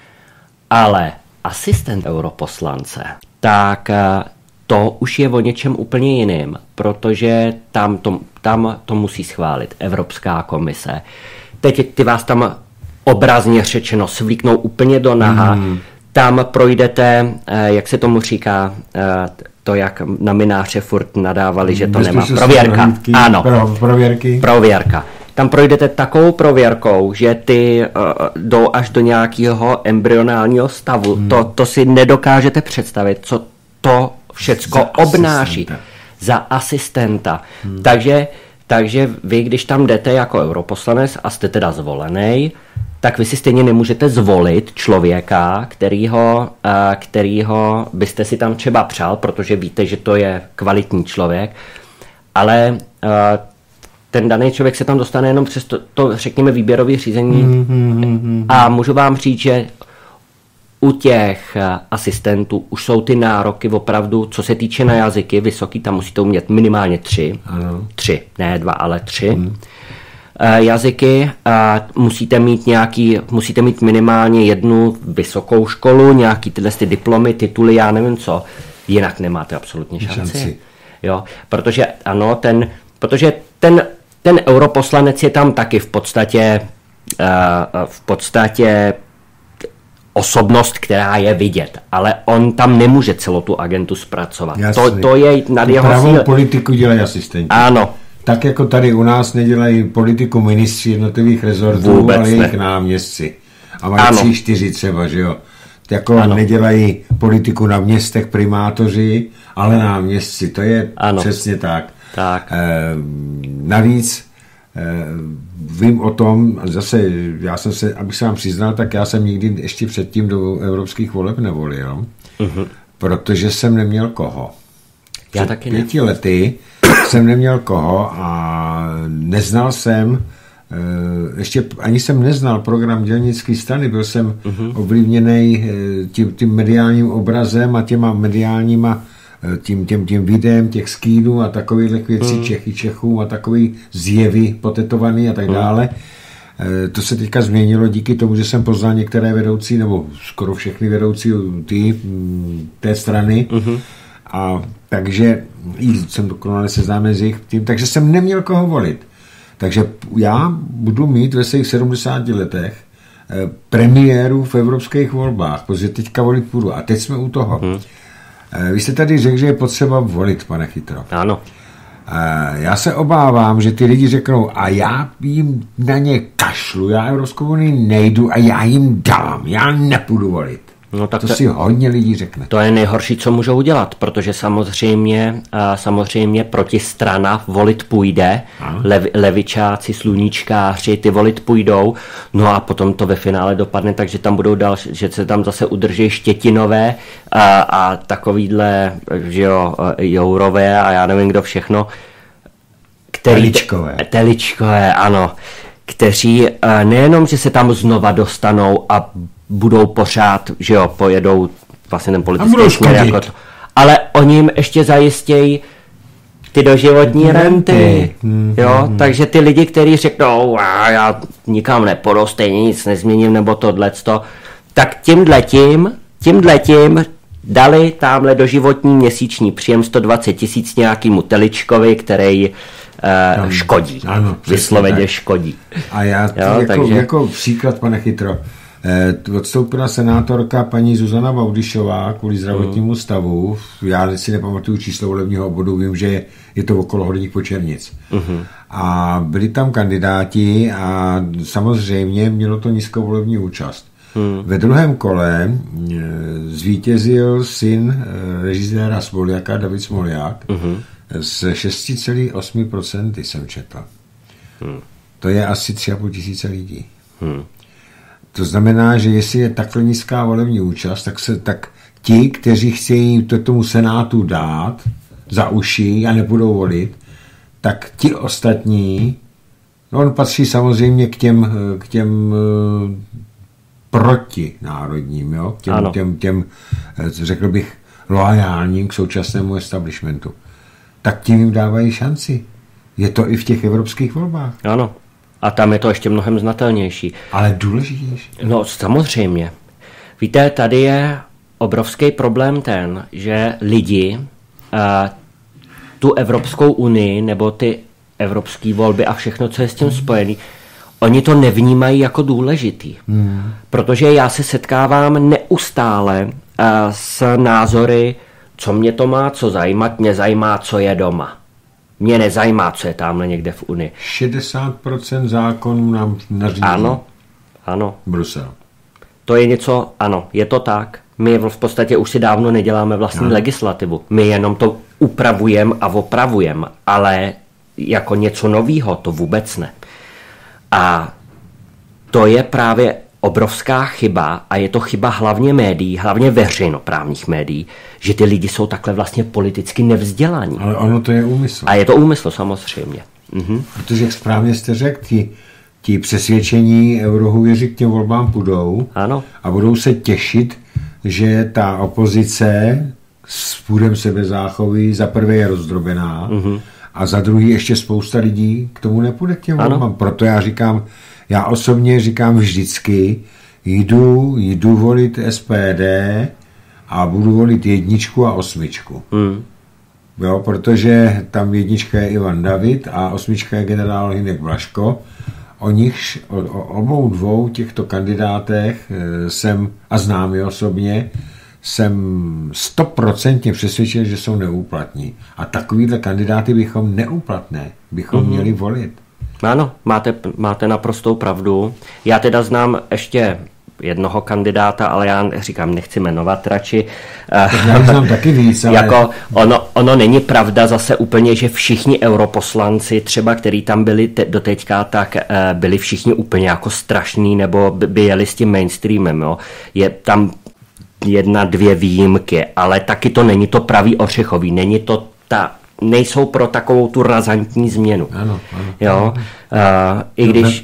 Ale asistent europoslance, tak to už je o něčem úplně jiným, protože tam to musí schválit Evropská komise. Teď ty vás tam obrazně řečeno svlíknou úplně do naha, tam projdete, jak se tomu říká, to jak na mináře furt nadávali, že to nemá. Prověrka. Ano. Prověrka. Tam projdete takovou prověrkou, že ty jdou až do nějakého embryonálního stavu. To si nedokážete představit, co to všecko obnáší. Za asistenta. Takže vy, když tam jdete jako europoslanec a jste teda zvolený, tak vy si stejně nemůžete zvolit člověka, kterýho byste si tam třeba přál, protože víte, že to je kvalitní člověk, ale ten daný člověk se tam dostane jenom přes to řekněme, výběrové řízení. A můžu vám říct, že u těch asistentů už jsou ty nároky opravdu, co se týče na jazyky, vysoký, tam musíte umět minimálně 3. Ano. 3, ne 2, ale 3. Jazyky, musíte mít minimálně 1 vysokou školu, nějaký tyhle diplomy, tituly, já nevím co, jinak nemáte absolutně šanci. Jo, protože ano, protože ten europoslanec je tam taky v podstatě osobnost, která je vidět, ale on tam nemůže celou tu agentu zpracovat. To je nad jeho pravou politiku dělají asistenti. Ano. Tak jako tady u nás nedělají politiku ministři jednotlivých rezortů, vůbec ale jejich náměstci. A mají 3-4 třeba, že jo. Jako nedělají politiku na městech primátoři, ale náměstci. To je přesně tak. Navíc vím o tom, zase já jsem se, abych se vám přiznal, tak já jsem nikdy ještě předtím do evropských voleb nevolil, protože jsem neměl koho. Já taky 5 lety jsem neměl koho a neznal jsem, ještě ani jsem neznal program dělnické strany, byl jsem ovlivněný tím mediálním obrazem a těma mediálníma tím videem těch skínů a takových věcí Čechům a takový zjevy potetovaný a tak dále. To se teďka změnilo díky tomu, že jsem poznal některé vedoucí, nebo skoro všechny vedoucí té strany. A takže jsem dokonale seznámen s jejich tím, takže jsem neměl koho volit. Takže já budu mít ve svých 70 letech premiéru v evropských volbách, protože teďka volit půjdu. A teď jsme u toho. Vy jste tady řekl, že je potřeba volit, pane Chytro. Ano. Já se obávám, že ty lidi řeknou, a já jim na ně kašlu, já Evropskou unii nejdu a já jim dám, já nepůjdu volit. No, tak to si hodně lidí řekne. To je nejhorší, co můžou udělat, protože samozřejmě protistrana volit půjde, levičáci, sluníčkáři, ty volit půjdou, no a potom to ve finále dopadne, takže tam budou další, že se tam zase udrží Štětinové a takovýhle, že jo, Jourové a já nevím kdo všechno. Teličkové, ano. Kteří nejenom, že se tam znova dostanou a budou pořád, že jo, pojedou vlastně ten politický směr jako to. Ale oni jim ještě zajistějí ty doživotní renty. Jo? Takže ty lidi, kteří řeknou, já nikam nepůjdu, stejně nic nezměním, nebo tohleto, tak tímhletím dali tamhle doživotní měsíční příjem 120 000 nějakýmu teličkovi, který škodí. Ano, vysloveně škodí. A já jako příklad, pane Chytro, odstoupila senátorka paní Zuzana Baudyšová kvůli zdravotnímu stavu. Já si nepamatuju číslo volebního obvodu, vím, že je to okolo Horních Počernic. A byli tam kandidáti a samozřejmě mělo to nízkou volební účast. Ve druhém kole zvítězil syn režiséra Smoljaka, David Smoljak, s 6,8% jsem četl. To je asi 3,5 000 lidí. To znamená, že jestli je takhle nízká volební účast, tak ti, kteří chtějí to tomu senátu dát za uši a nebudou volit, tak ti ostatní, on patří samozřejmě k těm protinárodním, jo? Těm, řekl bych, loajálním k současnému establishmentu. Tak tím jim dávají šanci. Je to i v těch evropských volbách. Ano. A tam je to ještě mnohem znatelnější. Ale důležitější. No samozřejmě. Víte, tady je obrovský problém ten, že lidi tu Evropskou unii nebo ty evropské volby a všechno, co je s tím spojený, oni to nevnímají jako důležitý. Protože já se setkávám neustále s názory, co mě to má co zajímat, mě zajímá, co je doma. Mě nezajímá, co je tamhle někde v Unii. 60% zákonů nám nařídí. Ano. Brusel. To je něco, ano, je to tak. My v podstatě už si dávno neděláme vlastní legislativu. My jenom to upravujeme a opravujeme, ale jako něco novýho to vůbec ne. A to je právě obrovská chyba a je to chyba hlavně médií, hlavně veřejnoprávních médií, že ty lidi jsou takhle vlastně politicky nevzdělaní. Ale ono to je úmysl. A je to úmysl samozřejmě. Protože jak správně jste řekl, ti přesvědčení eurohuvěři k těm volbám půjdou. Ano. A budou se těšit, že ta opozice s půdem sebezáchovy za prvé je rozdrobená a za druhý ještě spousta lidí k tomu nepůjde k těm volbám. Proto já osobně říkám vždycky, jdu volit SPD a budu volit 1 a 8. Jo, protože tam 1 je Ivan David a 8 je generál Hynek Blažko. O obou dvou těchto kandidátech jsem, a znám je osobně, jsem 100% přesvědčen, že jsou neúplatní. A takovýhle kandidáty bychom měli volit. Ano, máte naprostou pravdu. Já teda znám ještě jednoho kandidáta, ale já říkám, nechci jmenovat radši. Já znám taky víc, ale... Jako ono není pravda zase úplně, že všichni europoslanci, třeba který tam byli doteďka, tak byli všichni úplně jako strašný, nebo by jeli s tím mainstreamem. Jo. Je tam 1, 2 výjimky, ale taky to není to pravý ořechový, není to nejsou pro takovou tu razantní změnu. Ano. Jo? I když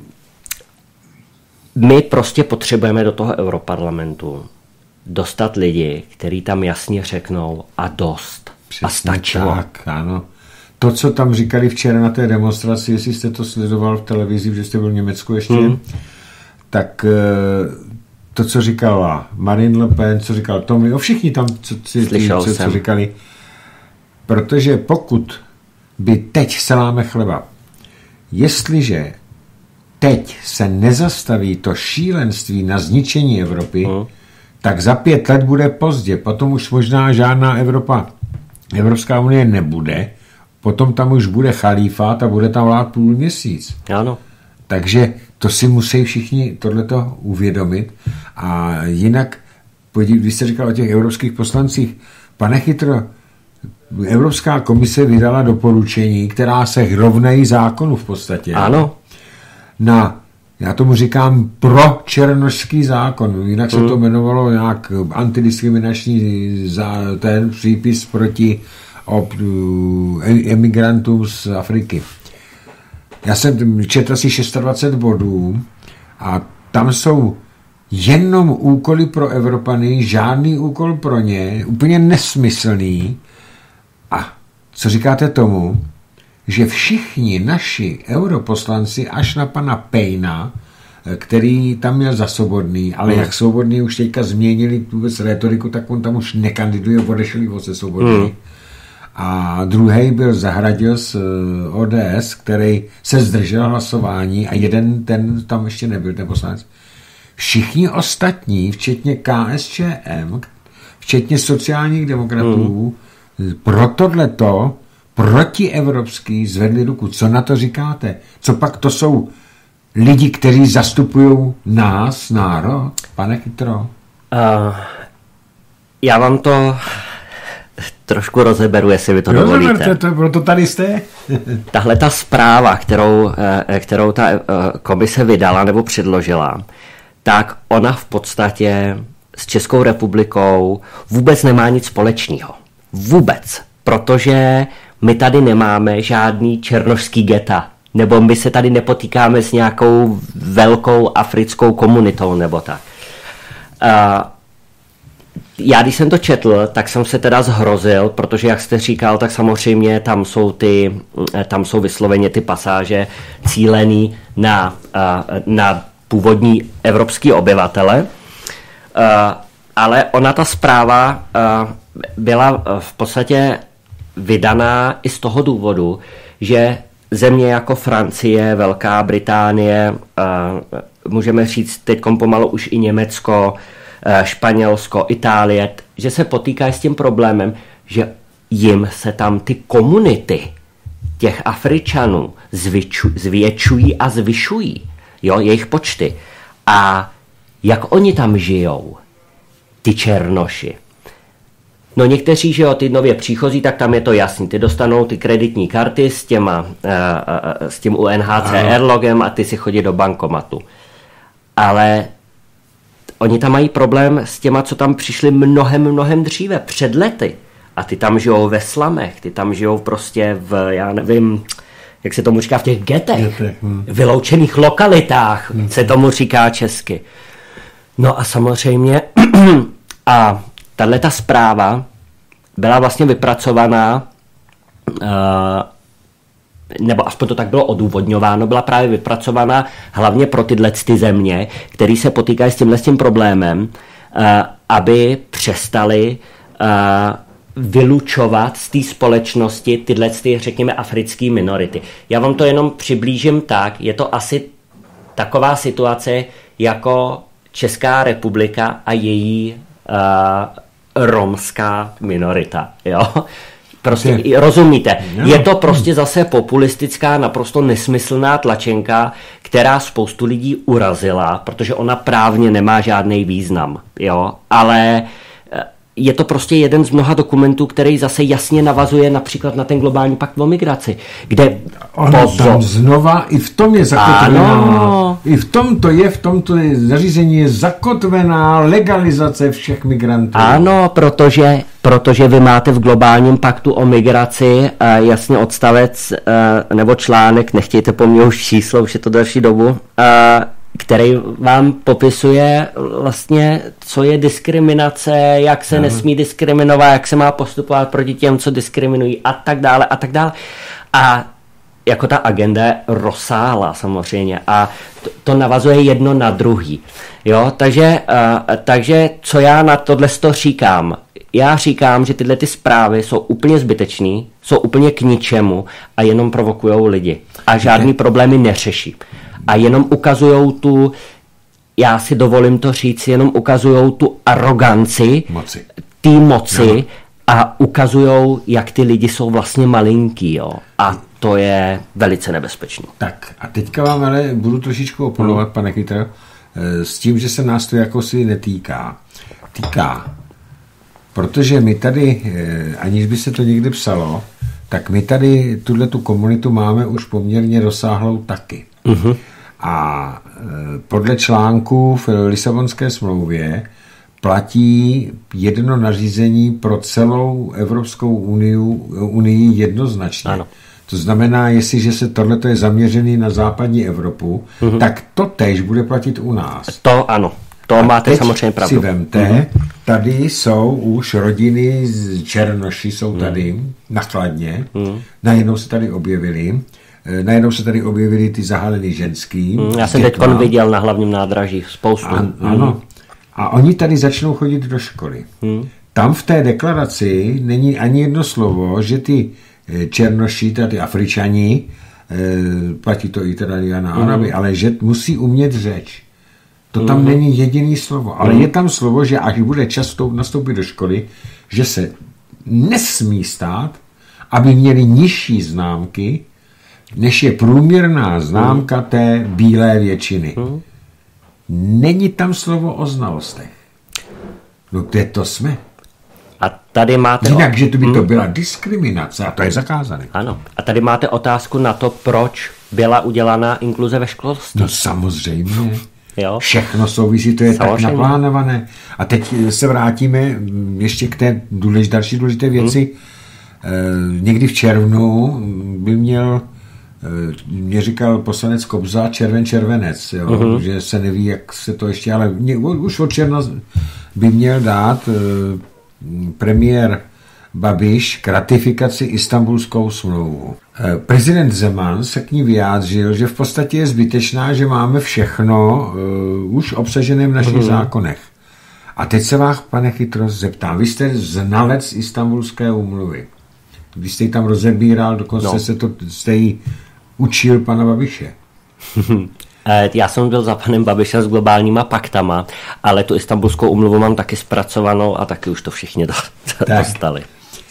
my prostě potřebujeme do toho europarlamentu dostat lidi, kteří tam jasně řeknou a dost. Přesně a stačilo. Tak, ano. To, co tam říkali včera na té demonstraci, jestli jste to sledoval v televizi, že jste byl v Německu ještě, tak to, co říkala Marine Le Pen, co říkal Tommy, všichni tam, co říkali, protože pokud by teď se láme chleba, jestliže teď se nezastaví to šílenství na zničení Evropy, tak za 5 let bude pozdě. Potom už možná žádná Evropská unie nebude. Potom tam už bude chalífát a bude tam vlád půl měsíc. Ano. Takže to si musí všichni tohleto uvědomit. A jinak, když jste říkal o těch evropských poslancích, pane Chytro, Evropská komise vydala doporučení, která se rovnají zákonu v podstatě. Ano. Já tomu říkám pro černošský zákon, jinak se to jmenovalo nějak antidiskriminační ten přípis proti emigrantům z Afriky. Já jsem četl asi 26 bodů a tam jsou jenom úkoly pro Evropany, žádný úkol pro ně, úplně nesmyslný. A co říkáte tomu, že všichni naši europoslanci, až na pana Payna, který tam měl za Svobodný, ale jak Svobodný už teďka změnili vůbec rétoriku, tak on tam už nekandiduje, odešel ze Svobodný. A druhý byl Zahradil z ODS, který se zdržel hlasování a jeden ten tam ještě nebyl, ten poslanec. Všichni ostatní, včetně KSČM, včetně sociálních demokratů, pro tohleto protievropský zvedli ruku. Co na to říkáte? Co pak to jsou lidi, kteří zastupují nás, národ? Pane Chytro? Já vám to trošku rozeberu, jestli vy to dovolíte. Proto tady jste. Tahle ta zpráva, kterou ta komise vydala nebo předložila, tak ona v podstatě s Českou republikou vůbec nemá nic společného. Vůbec. Protože my tady nemáme žádný černošský geta. Nebo my se tady nepotýkáme s nějakou velkou africkou komunitou nebo tak. Já když jsem to četl, tak jsem se teda zhrozil, protože jak jste říkal, tak samozřejmě tam jsou vysloveně ty pasáže cílený na původní evropský obyvatele, ale ona ta zpráva byla v podstatě vydaná i z toho důvodu, že země jako Francie, Velká Británie, můžeme říct teď pomalu už i Německo, Španělsko, Itálie, že se potýkají s tím problémem, že jim se tam ty komunity těch Afričanů zvětšují a zvyšují, jo, jejich počty. A jak oni tam žijou, ty černoši? No někteří, že jo, ty nově příchozí, tak tam je to jasný. Ty dostanou ty kreditní karty s tím UNHCR logem a ty si chodí do bankomatu. Ale oni tam mají problém s těma, co tam přišli mnohem dříve, před lety. A ty tam žijou ve slamech, ty tam žijou prostě já nevím, jak se tomu říká, v těch getech, vyloučených lokalitách, se tomu říká česky. No a samozřejmě, a tato zpráva byla vlastně vypracovaná, nebo aspoň to tak bylo odůvodňováno, byla právě vypracovaná hlavně pro tyhle ty země, které se potýkají s tím problémem, aby přestali vylučovat z té společnosti tyhle, řekněme, africké minority. Já vám to jenom přiblížím tak, je to asi taková situace jako Česká republika a její romská minorita, jo? Prostě rozumíte, je to prostě zase populistická, naprosto nesmyslná tlačenka, která spoustu lidí urazila, protože ona právně nemá žádný význam, jo, ale je to prostě jeden z mnoha dokumentů, který zase jasně navazuje například na ten globální pakt o migraci, kde tam znova i v tom je zakotvená, i v tomto zařízení je zakotvená legalizace všech migrantů. Ano, protože vy máte v globálním paktu o migraci jasně odstavec nebo článek, nechtějte po mně už číslo, už je to další dobu, který vám popisuje vlastně, co je diskriminace, jak se nesmí diskriminovat, jak se má postupovat proti těm, co diskriminují a tak dále a tak dále. A jako ta agenda je rozsáhlá samozřejmě a to navazuje jedno na druhý. Jo, takže co já na tohle říkám? Já říkám, že tyhle ty zprávy jsou úplně zbytečný, jsou úplně k ničemu a jenom provokujou lidi a žádný problémy neřeší. A jenom ukazujou já si dovolím to říct, jenom ukazujou tu aroganci té moci a ukazujou, jak ty lidi jsou vlastně malinký, jo. A to je velice nebezpečné. Tak a teďka vám ale budu trošičku oponovat, pane Chytro, s tím, že se nás to jako si netýká. Protože my tady, aniž by se to někde psalo, tak my tady tu komunitu máme už poměrně rozsáhlou taky. A podle článku v Lisabonské smlouvě platí jedno nařízení pro celou Evropskou unii jednoznačně. Ano. To znamená, jestliže se tohleto je zaměřený na západní Evropu, tak to též bude platit u nás. To ano. To máte samozřejmě pravdu. Si vemte, tady jsou už rodiny z Černoši, jsou tady na Kladně, najednou se tady objevily ty zahalený ženský. Já jsem teď viděl na hlavním nádraží spoustu. Ano. A oni tady začnou chodit do školy. Tam v té deklaraci není ani jedno slovo, že ty Černoši, ty Afričani, platí to i teda na Araby, ale že musí umět řeč. To tam není jediný slovo, ale je tam slovo, že až bude čas nastoupit do školy, že se nesmí stát, aby měli nižší známky, než je průměrná známka té bílé většiny. Není tam slovo o znalostech. No kde to jsme? A tady máte... Jinak, že to by to byla diskriminace, a to je zakázané. Ano. A tady máte otázku na to, proč byla udělána inkluze ve školství. No samozřejmě. Jo? Všechno souvisí, to je tak naplánované. A teď se vrátíme ještě k té další důležité věci. Někdy v červnu by mě říkal poslanec Kobza červenec, jo? Že se neví, jak se to ještě, ale už od června by měl dát premiér Babiš k ratifikaci Istanbulskou smlouvu. Prezident Zeman se k ní vyjádřil, že v podstatě je zbytečná, že máme všechno už obsažené v našich zákonech. A teď se vás, pane Chytros, zeptám. Vy jste znalec Istanbulské úmluvy. Vy jste ji tam rozebíral, dokonce jste ji učil pana Babiše. Já jsem byl za panem Babišem s globálníma paktama, ale tu Istanbulskou úmluvu mám taky zpracovanou a taky už to všichni dostali.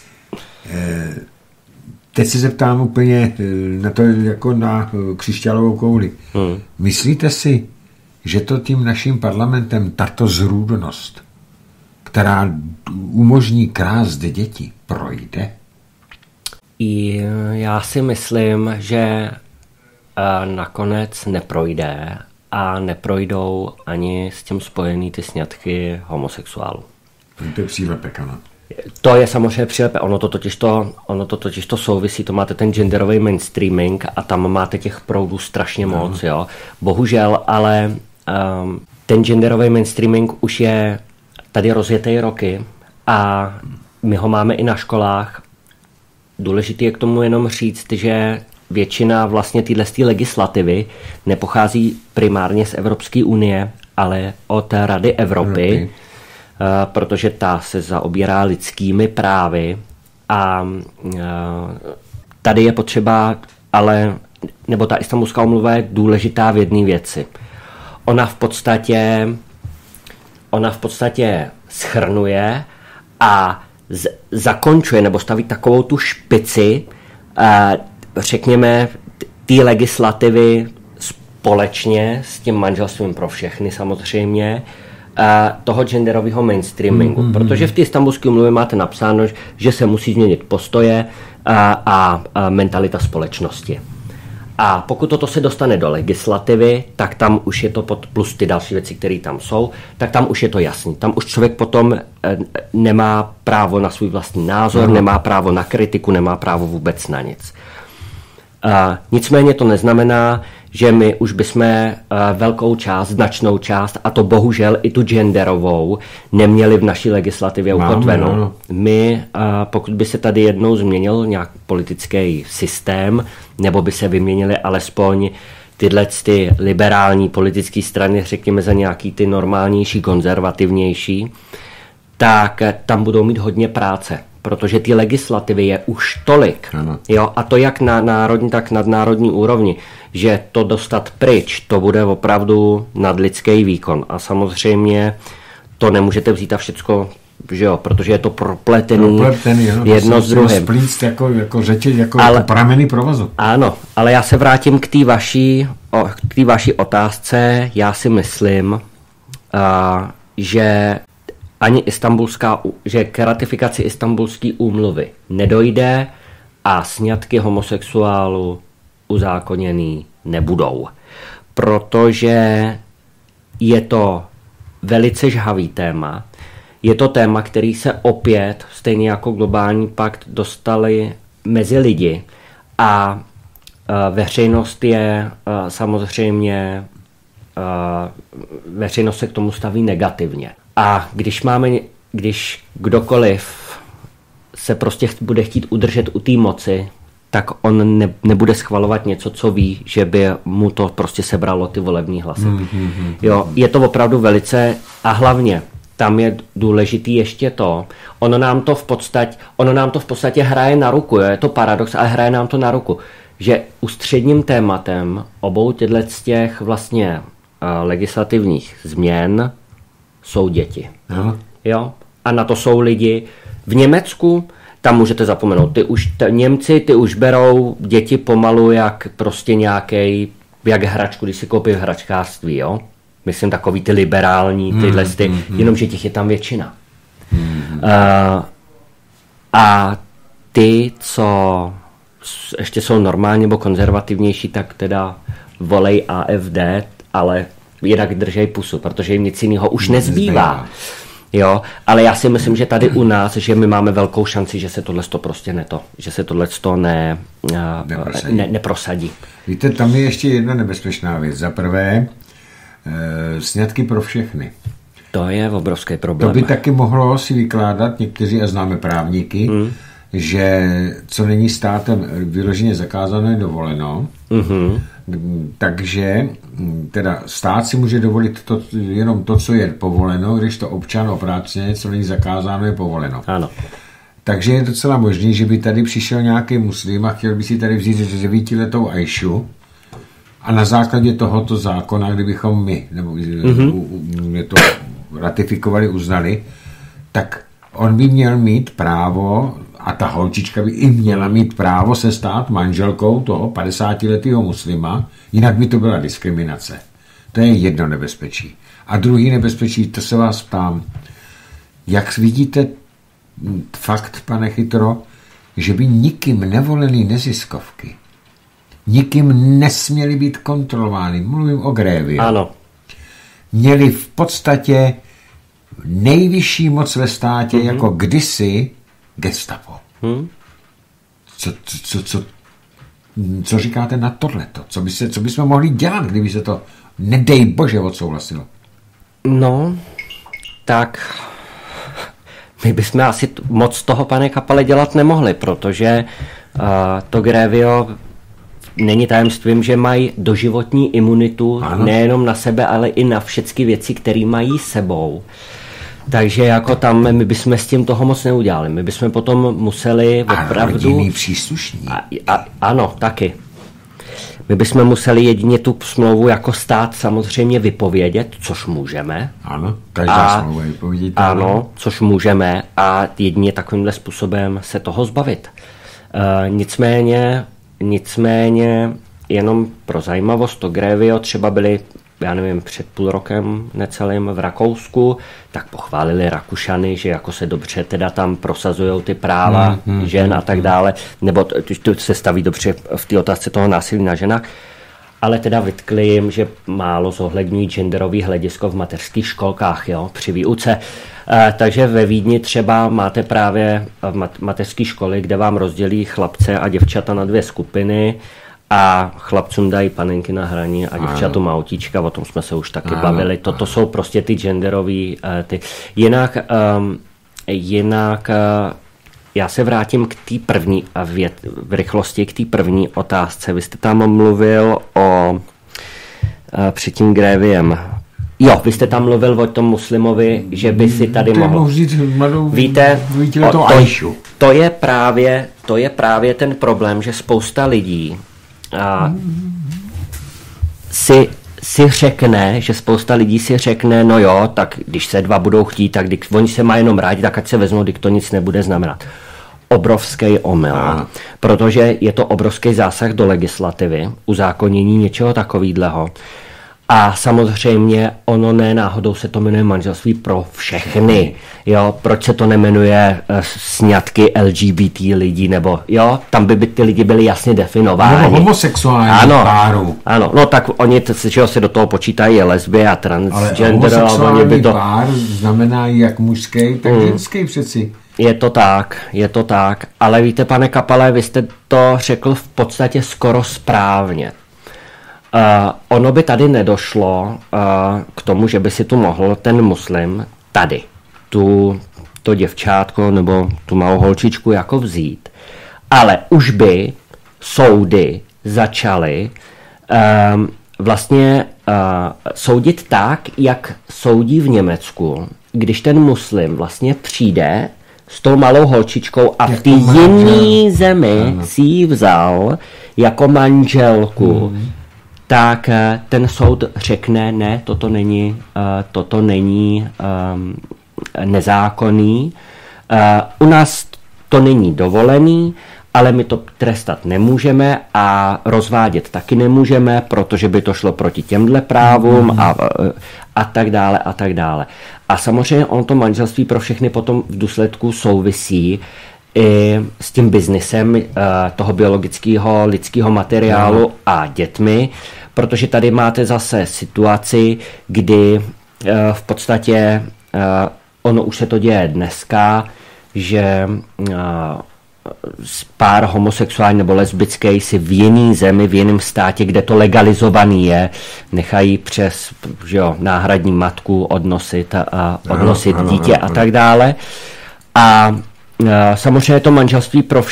Teď se zeptám úplně na to jako na křišťálovou kouli. Myslíte si, že to tím naším parlamentem tato zrůdnost, která umožní krást děti, projde? Já si myslím, že nakonec neprojde a neprojdou ani s tím spojený ty sňatky homosexuálů. To je přílepek, ano. To je samozřejmě přílepek. Ono to totiž to souvisí, to máte ten genderový mainstreaming a tam máte těch proudů strašně moc, jo. Bohužel, ale ten genderový mainstreaming už je tady rozjetý roky a my ho máme i na školách. Důležité je k tomu jenom říct, že většina vlastně téhle legislativy nepochází primárně z Evropské unie, ale od Rady Evropy, protože ta se zaobírá lidskými právy a tady je potřeba, nebo ta Istanbulská úmluva je důležitá v jedné věci. Ona v podstatě shrnuje a zakončuje nebo staví takovou tu špici, řekněme, té legislativy společně s tím manželstvím pro všechny samozřejmě, toho genderového mainstreamingu. Protože v té Istanbulské úmluvě máte napsáno, že se musí změnit postoje a mentalita společnosti. A pokud toto se dostane do legislativy, tak tam už je to plus ty další věci, které tam jsou, tak tam už je to jasný. Tam už člověk potom nemá právo na svůj vlastní názor, nemá právo na kritiku, nemá právo vůbec na nic. Nicméně to neznamená, že my už bychom velkou část, značnou část, a to bohužel i tu genderovou, neměli v naší legislativě ukotvenou. My, pokud by se tady jednou změnil nějak politický systém, nebo by se vyměnily alespoň tyhle ty liberální politické strany, řekněme za nějaký ty normálnější, konzervativnější, tak tam budou mít hodně práce. Protože ty legislativy je už tolik, jo, a to jak na národní, tak nadnárodní úrovni, že to dostat pryč, to bude opravdu nadlidský výkon. A samozřejmě to nemůžete vzít a všecko, že jo, protože je to propletený jedno s druhým. Splíct jako řeči, jako prameny provazu. Ano, ale já se vrátím k té vaší otázce. Já si myslím, že že k ratifikaci Istanbulské úmluvy nedojde a sňatky homosexuálů uzákoněný nebudou. Protože je to velice žhavý téma. Je to téma, který se opět, stejně jako globální pakt, dostali mezi lidi a veřejnost je samozřejmě veřejnost se k tomu staví negativně. A když kdokoliv se prostě bude chtít udržet u té moci, tak on nebude schvalovat něco, co ví, že by mu to prostě sebralo ty volební hlasy. Jo, je to opravdu velice, a hlavně tam je důležitý ještě to, ono nám to v podstatě hraje na ruku, jo? Je to paradox, ale hraje nám to na ruku, že ústředním tématem obou z těch vlastně legislativních změn jsou děti. Jo? A na to jsou lidi. V Německu tam můžete zapomenout. Němci už berou děti pomalu jak prostě jak hračku, když si koupí v hračkářství, jo? Myslím takový ty liberální, jenomže těch je tam většina. A ty, co ještě jsou normálně nebo konzervativnější, tak teda volej AfD, ale jinak držej pusu, protože jim nic jiného už nezbývá. Jo, ale já si myslím, že tady u nás, že my máme velkou šanci, že se tohle prostě neprosadí. Víte, tam je ještě jedna nebezpečná věc. Za prvé, sňatky pro všechny. To je obrovský problém. To by taky mohlo si vykládat někteří, a známe právníky, že co není státem vyloženě zakázané, dovoleno, takže teda stát si může dovolit jenom to, co je povoleno, když to občan obráceně, co není zakázáno, je povoleno. Ano. Takže je docela možný, že by tady přišel nějaký muslim a chtěl by si tady vzít 9letou Ajšu a na základě tohoto zákona, kdybychom my to ratifikovali, uznali, tak on by měl mít právo, a ta holčička by i měla mít právo se stát manželkou toho 50letého muslima, jinak by to byla diskriminace. To je jedno nebezpečí. A druhý nebezpečí, to se vás ptám, jak vidíte fakt, pane Chytro, že by nikým nevolený neziskovky, nikým nesměly být kontrolovány, mluvím o Gréviu, ano, měli v podstatě nejvyšší moc ve státě, jako kdysi Gestapo. Co říkáte na tohleto? Co bychom mohli dělat, kdyby se to, nedej bože, odsouhlasilo? No, tak my bychom asi moc toho, pane Kapale, dělat nemohli, protože to Grevio není tajemstvím, že mají doživotní imunitu, ano, nejenom na sebe, ale i na všechny věci, které mají sebou. Takže jako tam my bychom s tím toho moc neudělali. My bychom potom museli opravdu... A rodinný příslušník. Ano, taky. My bychom museli jedině tu smlouvu jako stát samozřejmě vypovědět, což můžeme. Ano, každá smlouva je vypovědět. Ano, což můžeme a jedině takovýmhle způsobem se toho zbavit. Nicméně jenom pro zajímavost, to Grevio třeba byli, já nevím, před půl rokem necelým v Rakousku, tak pochválili Rakušany, že jako se dobře teda tam prosazujou ty práva žen a tak dále, nebo to se staví dobře v té otázce toho násilí na ženách, ale teda vytkli jim, že málo zohledňují genderový hledisko v mateřských školkách, jo, při výuce. Takže ve Vídni třeba máte právě mateřské školy, kde vám rozdělí chlapce a děvčata na dvě skupiny a chlapcům dají panenky na hraní a děvčatům autíčka, o tom jsme se už taky bavili. Toto jsou prostě ty genderový ty. Jinak já se vrátím k té první v rychlosti k té první otázce. Vy jste tam mluvil o před tím Greviem. Jo, vy jste tam mluvil o tom muslimovi, že by si tady mohl... Víte, to je právě ten problém, že spousta lidí si řekne, no jo, tak když se dva budou chtít, tak když oni se mají jenom rádi, tak ať se vezmou, když to nic nebude znamenat. Obrovský omyl, protože je to obrovský zásah do legislativy, uzákonění něčeho takového. A samozřejmě ono náhodou se to jmenuje manželství pro všechny. Jo, proč se to nemenuje sňatky LGBT lidí, nebo jo, tam by ty lidi byli jasně definováni. Nebo homosexuální páru. Ano, no tak oni se do toho počítají lesby a transgender. Ale homosexuální pár znamená jak mužský, tak ženský přeci. Je to tak, ale víte, pane Kapale, vy jste to řekl v podstatě skoro správně. Ono by tady nedošlo k tomu, že by si tu mohl ten muslim tady to děvčátko nebo tu malou holčičku jako vzít. Ale už by soudy začaly vlastně soudit tak, jak soudí v Německu, když ten muslim vlastně přijde s tou malou holčičkou a v té jiné zemi si ji vzal jako manželku, tak ten soud řekne, ne, toto není nezákonný. U nás to není dovolený, ale my to trestat nemůžeme a rozvádět taky nemůžeme, protože by to šlo proti těmhle právům a tak dále a tak dále. A samozřejmě ono to manželství pro všechny potom v důsledku souvisí i s tím biznisem toho biologického lidského materiálu a dětmi, protože tady máte zase situaci, kdy v podstatě ono už se to děje dneska, že pár homosexuální nebo lesbický si v jiný zemi, v jiném státě, kde to legalizovaný je, nechají přes náhradní matku odnosit dítě a tak dále. A samozřejmě to manželství pro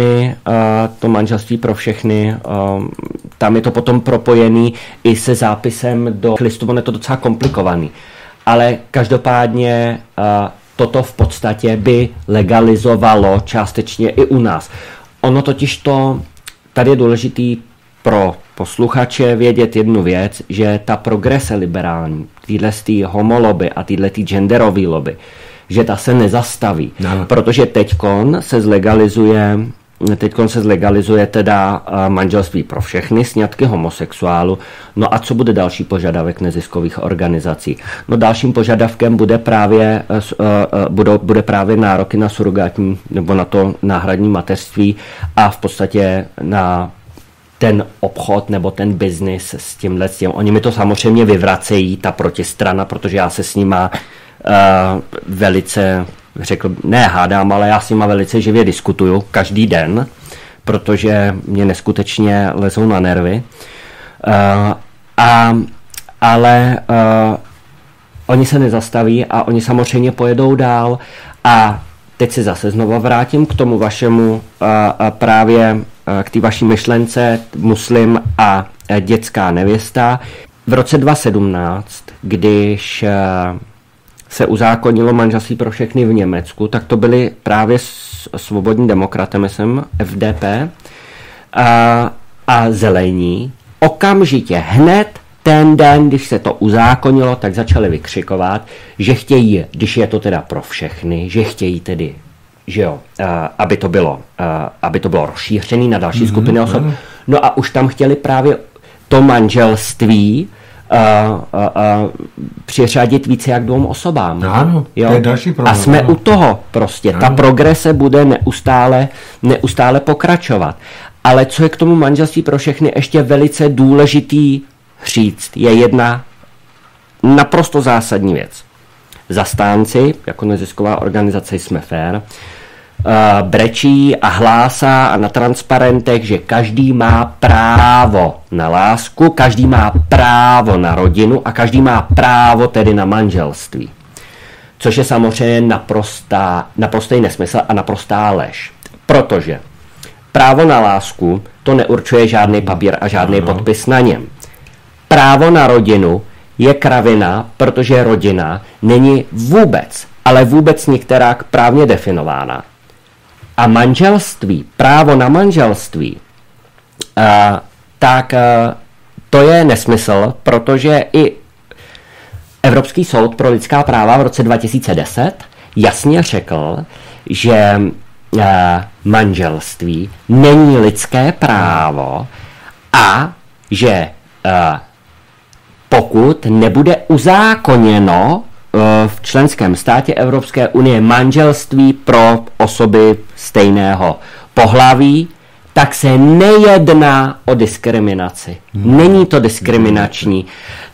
všechny, tam je to potom propojený i se zápisem do listu, on je to docela komplikovaný. Ale každopádně toto v podstatě by legalizovalo částečně i u nás. Ono totiž tady je důležitý pro posluchače vědět jednu věc, že ta progrese liberální, týhletý homolobby a týhletý genderový lobby, že ta se nezastaví. No. Protože teďkon se zlegalizuje teda manželství pro všechny, sňatky homosexuálů. No a co bude další požadavek neziskových organizací? No dalším požadavkem bude právě nároky na surogátní nebo na to náhradní mateřství a v podstatě na ten obchod nebo ten biznis s tímhle. Oni mi to samozřejmě vyvracejí, ta protistrana, protože já se s nima velice, hádám, ale já s nima velice živě diskutuju každý den, protože mě neskutečně lezou na nervy. Ale oni se nezastaví a oni samozřejmě pojedou dál. A teď se zase znovu vrátím k tomu vašemu právě k té vaší myšlence muslim a dětská nevěsta. V roce 2017, když se uzákonilo manželství pro všechny v Německu, tak to byli právě svobodní demokraté, myslím, FDP a zelení. Okamžitě hned ten den, když se to uzákonilo, tak začali vykřikovat, že chtějí, když je to teda pro všechny, že chtějí tedy, že jo, aby to bylo rozšířené na další skupiny osob. No a už tam chtěli právě to manželství přiřadit více jak 2 osobám. Ano, jo? To je další problém. A jsme u toho prostě. Ano. Ta progrese bude neustále pokračovat. Ale co je k tomu manželství pro všechny ještě velice důležitý říct, je jedna naprosto zásadní věc. Zastánci, jako nezisková organizace Jsme fér, brečí a hlásá a na transparentech, že každý má právo na lásku, každý má právo na rodinu a každý má právo tedy na manželství. Což je samozřejmě naprostý nesmysl a naprostá lež. Protože právo na lásku to neurčuje žádný papír a žádný podpis na něm. Právo na rodinu je kravina, protože rodina není vůbec, ale vůbec nikterak právně definována. A manželství, právo na manželství, tak to je nesmysl, protože i Evropský soud pro lidská práva v roce 2010 jasně řekl, že manželství není lidské právo a že pokud nebude uzákoněno v členském státě Evropské unie manželství pro osoby stejného pohlaví, tak se nejedná o diskriminaci. Není to diskriminační.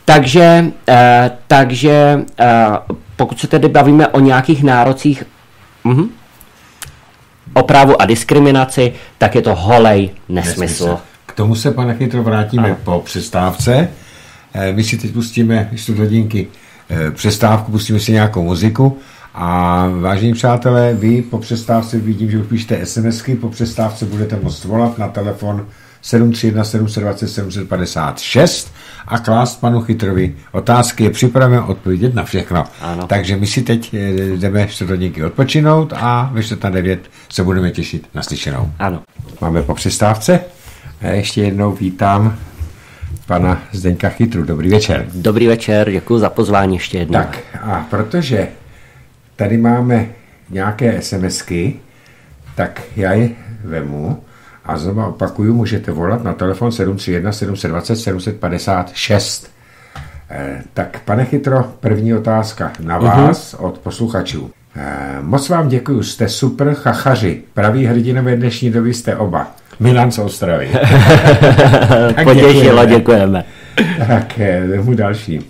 Takže pokud se tedy bavíme o nějakých nárocích o právu a diskriminaci, tak je to holej nesmysl. K tomu se, pane Chytro, vrátíme po přestávce. My si teď pustíme 4 hodinky přestávku, pustíme si nějakou muziku a vážení přátelé, vy po přestávce vidím, že už píšete SMSky, po přestávce budete moct volat na telefon 731 720 756 a klást panu Chytrovi otázky. Je připraven odpovědět na všechno. Ano. Takže my si teď jdeme 4 hodinky odpočinout a ve 4:09 se budeme těšit na slyšenou. Ano. Máme po přestávce. A ještě jednou vítám pana Zdeňka Chytru. Dobrý večer. Dobrý večer, děkuji za pozvání ještě jednou. Tak a protože tady máme nějaké SMSky, tak já je vemu a znovu opakuju, můžete volat na telefon 731 720 756. Tak pane Chytro, první otázka na vás od posluchačů. Moc vám děkuju, jste super chachaři. Praví hrdinové dnešní doby jste oba. Milan z Ostravy. Potěšilo, děkujeme. Tak, mu další.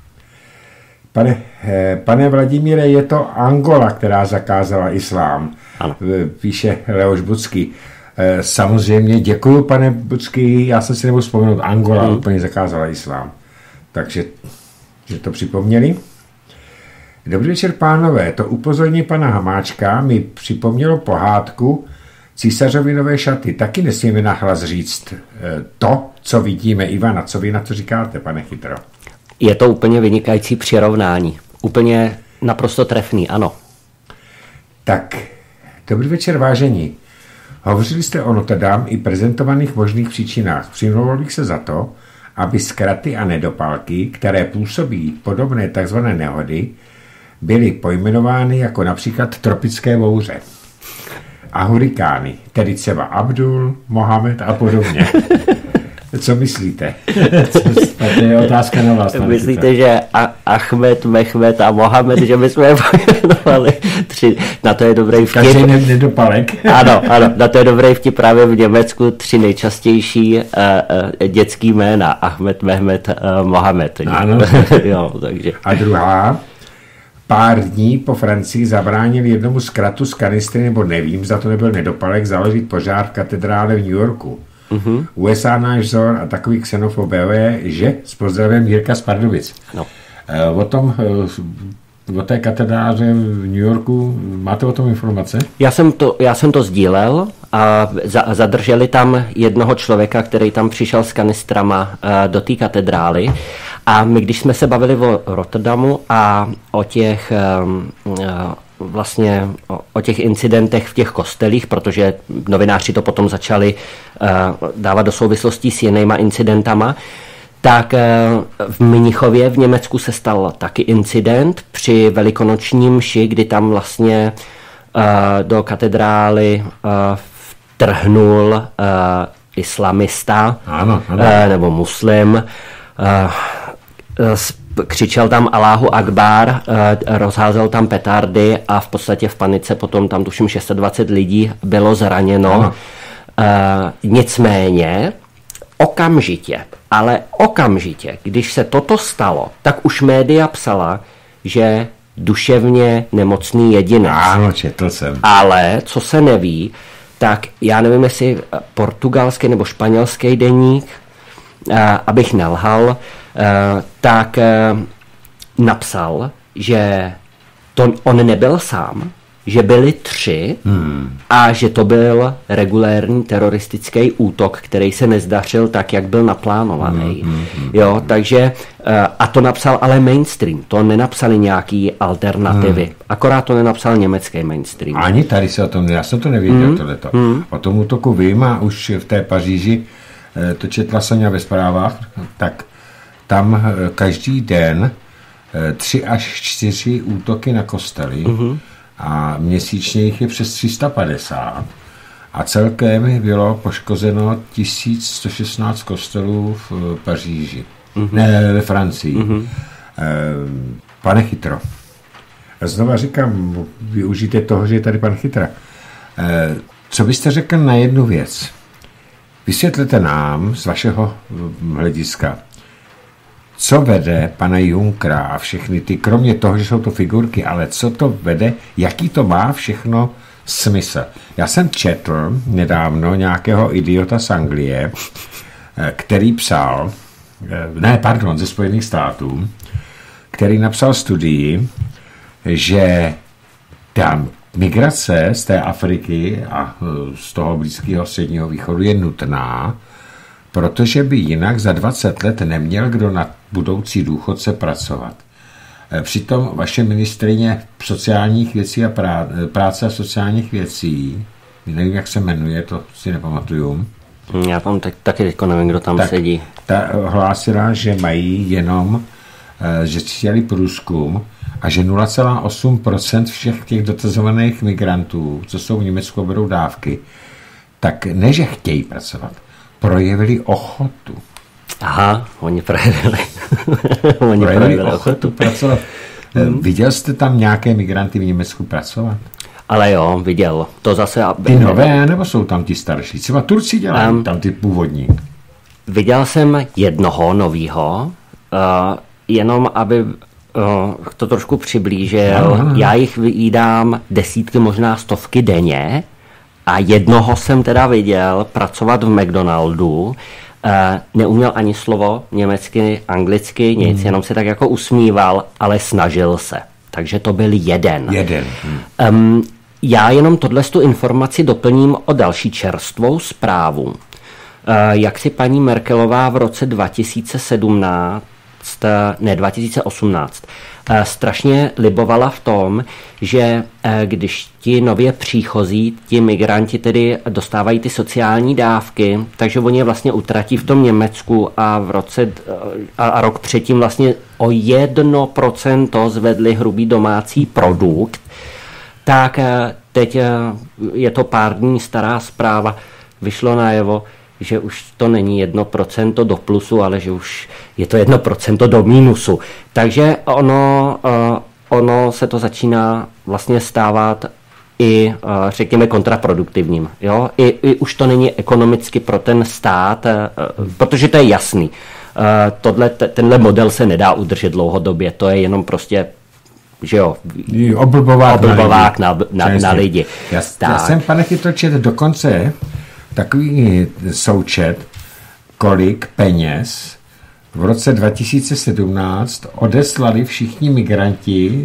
Pane Vladimíre, je to Angola, která zakázala islám. Ano. Píše Leoš Bucký. Samozřejmě děkuju, pane Bucký, já jsem si nebudu vzpomenout, Angola úplně zakázala islám. Takže, že to připomněli. Dobrý večer, pánové, to upozornění pana Hamáčka mi připomnělo pohádku Císařovi nové šaty. Taky nesmíme nahlas říct to, co vidíme. Ivana, co vy na to říkáte, pane Chytro? Je to úplně vynikající přirovnání. Úplně naprosto trefný, ano. Tak, dobrý večer, vážení. Hovořili jste o Notre Dame i prezentovaných možných příčinách. Přimlouval bych se za to, aby zkraty a nedopálky, které působí podobné tzv. Nehody, byly pojmenovány jako například tropické bouře a hurikány, tedy třeba Abdul, Mohamed a podobně. Co myslíte? To je otázka na vás. Myslíte, že Ahmed, Mehmed a Mohamed, že bychom je pojmenovali 3, na to je dobrý vtip. Každý nedopalek. Ano, na to je dobrý vtip právě v Německu 3 nejčastější dětský jména. Ahmed, Mehmed, Mohamed. Ano. Jo, takže. A druhá, pár dní po Francii zabránili jednomu zkratu z kanistry, nebo nevím, za to nebyl nedopalek, založit požár v katedrále v New Yorku. USA náš vzor a takový xenofobové, že s pozdravem Jirka z Pardubic. No. O té katedráře v New Yorku, máte o tom informace? Já jsem to sdílel a zadrželi tam jednoho člověka, který tam přišel s kanistrama do té katedrály. A my, když jsme se bavili o Rotterdamu a o těch vlastně o těch incidentech v těch kostelích, protože novináři to potom začali dávat do souvislostí s jinýma incidentama, tak v Mnichově v Německu se stal taky incident při velikonoční mši, kdy tam vlastně do katedrály vtrhnul islamista nebo muslim, křičel tam Allahu Akbar, rozházel tam petardy a v podstatě v panice potom tam tuším 620 lidí bylo zraněno. Nicméně okamžitě, když se toto stalo, tak už média psala, že duševně nemocný jedinec. Ano, četl jsem. Ale co se neví, tak já nevím, jestli portugalský nebo španělský deník, abych nelhal, tak napsal, že on nebyl sám, že byli 3 a že to byl regulérní teroristický útok, který se nezdařil tak, jak byl naplánovaný. Jo, takže a to napsal ale mainstream, to nenapsali nějaký alternativy, akorát to nenapsal německý mainstream. Ani tady se o tom, já jsem to nevěděl tohleto. O tom útoku vím a už v té Paříži to četla Sonja ve zprávách, tak tam každý den 3 až 4 útoky na kostely a měsíčně jich je přes 350 a celkem bylo poškozeno 1116 kostelů v Paříži, ne ve Francii. Pane Chytro, znova říkám, využijte toho, že je tady pan Chytra. Co byste řekl na jednu věc? Vysvětlete nám z vašeho hlediska, co vede pana Junckera a všechny ty, kromě toho, že jsou to figurky, ale co to vede, jaký to má všechno smysl. Já jsem četl nedávno nějakého idiota z Anglie, který psal, ze Spojených států, který napsal studii, že ta migrace z té Afriky a z toho Blízkého středního východu je nutná, protože by jinak za 20 let neměl kdo na budoucí důchodce pracovat. Přitom vaše ministryně sociálních věcí a práce a sociálních věcí, nevím, jak se jmenuje, to si nepamatuju. Já tam taky nevím, kdo tam sedí. Ta hlásila, že mají jenom, že chtěli průzkum a že 0,8% všech těch dotazovaných migrantů, co jsou v Německu, berou dávky, tak ne, že chtějí pracovat, projevili ochotu. Aha, oni projevili. projevili ochotu pracovat. Viděl jste tam nějaké migranty v Německu pracovat? Ale jo, viděl. To zase... Ty nové, nebo jsou tam ti starší? Třeba Turci dělají tam ty původní. Viděl jsem jednoho novýho, jenom aby to trošku přiblížil. Ano. Já jich vyjídám desítky, možná stovky denně a jednoho jsem teda viděl pracovat v McDonaldu. Neuměl ani slovo německy, anglicky, nic, jenom se tak jako usmíval, ale snažil se. Takže to byl jeden. Já jenom tu informaci doplním o další čerstvou zprávu. Jak si paní Merkelová v roce 2018 strašně libovala v tom, že když ti nově příchozí, ti migranti tedy dostávají ty sociální dávky, takže oni je vlastně utratí v tom Německu a rok předtím vlastně o 1% zvedli hrubý domácí produkt, tak teď je to pár dní stará zpráva, vyšlo najevo, že už to není 1% do plusu, ale že už je to 1% do mínusu. Takže ono se to začíná vlastně stávat i, řekněme, kontraproduktivním. Jo? I už to není ekonomicky pro ten stát, protože to je jasný. Tenhle model se nedá udržet dlouhodobě, to je jenom prostě, že jo, oblbovák na lidi. Já jsem, pane Chytl, četl dokonce takový součet, kolik peněz v roce 2017 odeslali všichni migranti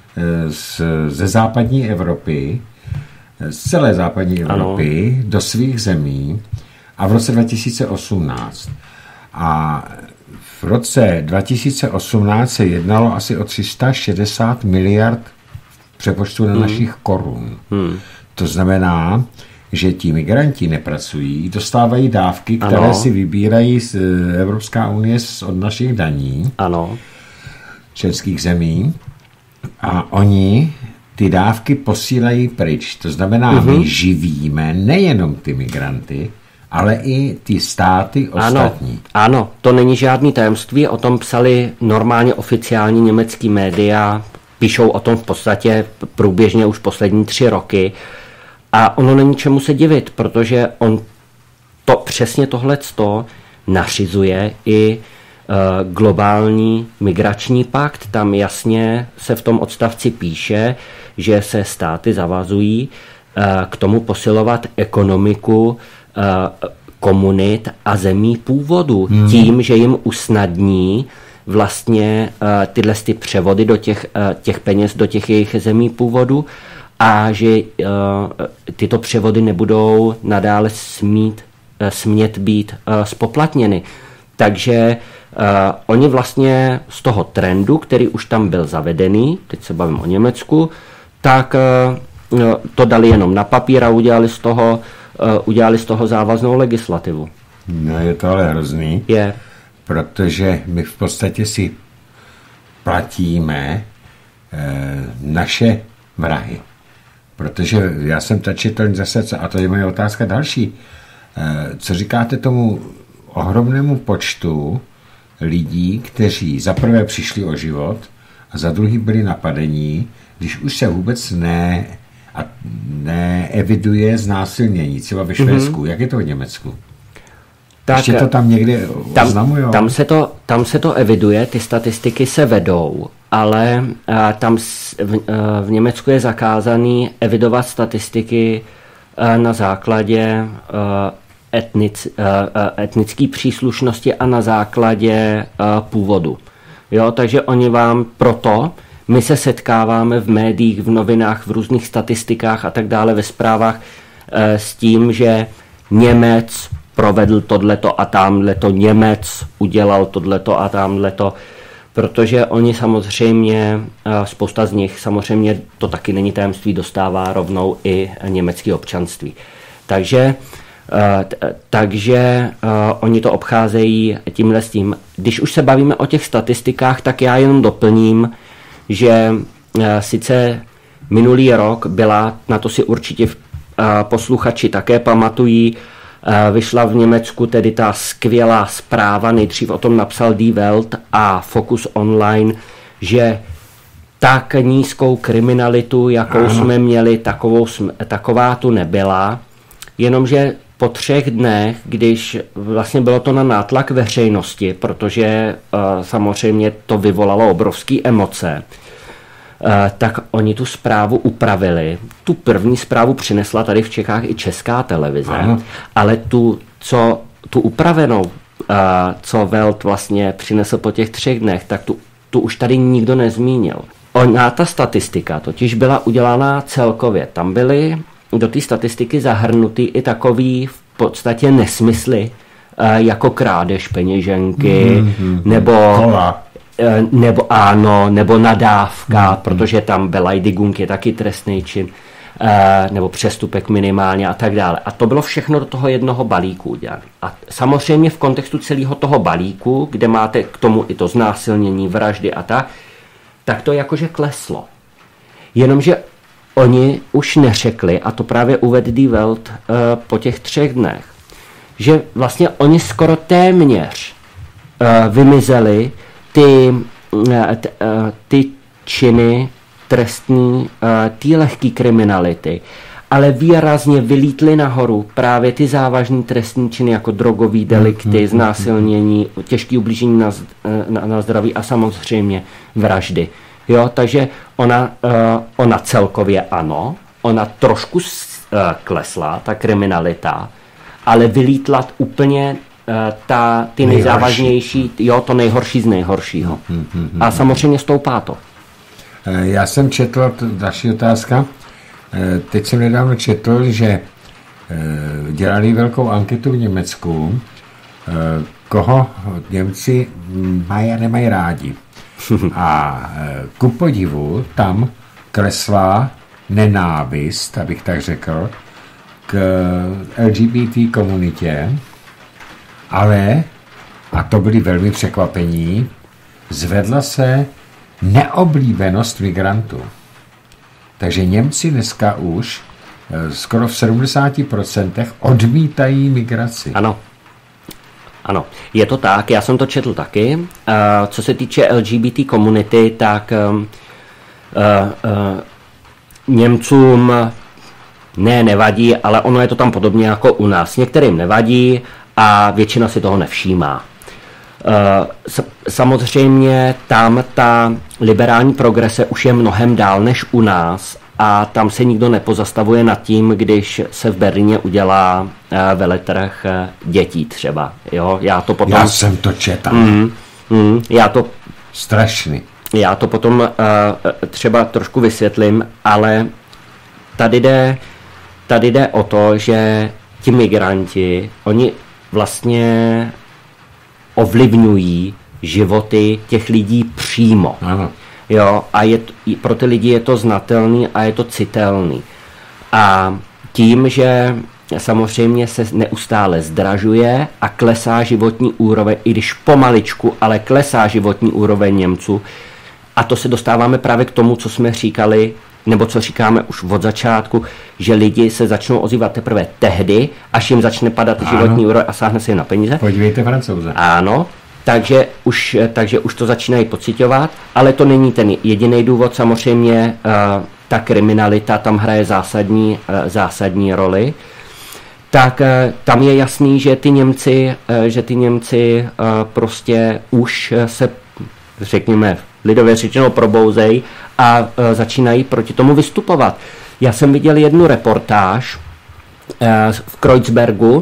ze západní Evropy, z celé západní Evropy, do svých zemí a v roce 2018. A v roce 2018 se jednalo asi o 360 miliard přepočtu na našich korun. To znamená, že ti migranti nepracují, dostávají dávky, které si vybírají z Evropská unie od našich daní, členských zemí, a oni ty dávky posílají pryč. To znamená, my živíme nejenom ty migranty, ale i ty státy ostatní. Ano, to není žádný tajemství, o tom psali normálně oficiální německý média, píšou o tom v podstatě průběžně už poslední 3 roky. A ono není čemu se divit, protože on to přesně tohleto nařizuje i globální migrační pakt. Tam jasně se v tom odstavci píše, že se státy zavazují k tomu posilovat ekonomiku komunit a zemí původu tím, že jim usnadní vlastně tyhle převody do těch peněz do těch jejich zemí původu a že tyto převody nebudou nadále smět být spoplatněny. Takže oni vlastně z toho trendu, který už tam byl zavedený, teď se bavím o Německu, tak to dali jenom na papír a udělali z toho závaznou legislativu. No je to ale hrozný, protože my v podstatě si platíme naše vrahy. Protože já jsem tačitelný zase, a to je moje otázka další. Co říkáte tomu ohromnému počtu lidí, kteří za prvé přišli o život a za druhý byli napadení, když už se vůbec neeviduje znásilnění, třeba ve Švédsku. Jak je to v Německu? Tak, ještě to tam někde oznamujou? Tam se to eviduje, ty statistiky se vedou, ale tam v Německu je zakázaný evidovat statistiky na základě etnické příslušnosti a na základě původu. Jo, takže oni vám proto, my se setkáváme v médiích, v novinách, v různých statistikách a tak dále, ve zprávách s tím, že Němec provedl tohleto a tamhleto, Němec udělal tohleto a tamhleto, protože oni samozřejmě, spousta z nich samozřejmě, to taky není tajemství, dostává rovnou i německé občanství. Takže oni to obcházejí tímhle s tím. Když už se bavíme o těch statistikách, tak já jenom doplním, že sice minulý rok byla, na to si určitě posluchači také pamatují, vyšla v Německu tedy ta skvělá zpráva, nejdřív o tom napsal Die Welt a Focus Online, že tak nízkou kriminalitu, jakou jsme měli, taková tu nebyla, jenomže po 3 dnech, když vlastně bylo to na nátlak veřejnosti, protože samozřejmě to vyvolalo obrovské emoce, tak oni tu zprávu upravili. Tu první zprávu přinesla tady v Čechách i Česká televize, ale tu upravenou, co Welt vlastně přinesl po těch 3 dnech, tak tu už tady nikdo nezmínil. Ta statistika totiž byla udělána celkově. Tam byly do té statistiky zahrnutý i takový v podstatě nesmysly, jako krádež peněženky, nebo nadávka, protože tam Beleidigung je taky trestný čin, nebo přestupek minimálně a tak dále. A to bylo všechno do toho jednoho balíku udělané. A samozřejmě v kontextu celého toho balíku, kde máte k tomu i to znásilnění, vraždy a tak to jakože kleslo. Jenomže oni už neřekli, a to právě uvedl Die Welt po těch 3 dnech, že vlastně oni skoro téměř vymizeli ty činy trestní, ty lehké kriminality, ale výrazně vylítly nahoru právě ty závažné trestní činy jako drogový delikty, znásilnění, těžké ublížení na zdraví a samozřejmě vraždy. Jo, takže ona celkově ano, ona trošku klesla, ta kriminalita, ale vylítla úplně ty nejzávažnější, to nejhorší z nejhoršího. A samozřejmě stoupá to. Já jsem četl, další otázka, teď jsem nedávno četl, že dělali velkou anketu v Německu, koho Němci mají a nemají rádi. A ku podivu tam klesla nenávist, abych tak řekl, k LGBT komunitě, ale, a to byli velmi překvapení, zvedla se neoblíbenost migrantů. Takže Němci dneska už skoro v 70% odmítají migraci. Ano, je to tak, já jsem to četl taky. Co se týče LGBT komunity, tak Němcům nevadí, ale ono je to tam podobně jako u nás. Některým nevadí a většina si toho nevšímá. Samozřejmě tam ta liberální progrese už je mnohem dál než u nás a tam se nikdo nepozastavuje nad tím, když se v Berlíně udělá veletrh dětí třeba. Jo? Já jsem to četl. Strašný. Já to potom třeba trošku vysvětlím, ale tady jde o to, že ti migranti, oni vlastně ovlivňují životy těch lidí přímo. Ano. Jo, a pro ty lidi je to znatelný a je to citelný. A tím, že samozřejmě se neustále zdražuje a klesá životní úroveň, i když pomaličku, ale klesá životní úroveň Němců, a to se dostáváme právě k tomu, co jsme říkali, nebo co říkáme už od začátku, že lidi se začnou ozývat teprve tehdy, až jim začne padat životní úroveň a sáhne se jim na peníze. Podívejte Francouze. Ano, takže už to začínají pociťovat, ale to není ten jediný důvod. Samozřejmě ta kriminalita tam hraje zásadní roli. Tak tam je jasný, že ty Němci prostě už se, řekněme, lidově řečeno probouzej a začínají proti tomu vystupovat. Já jsem viděl jednu reportáž v Kreuzbergu,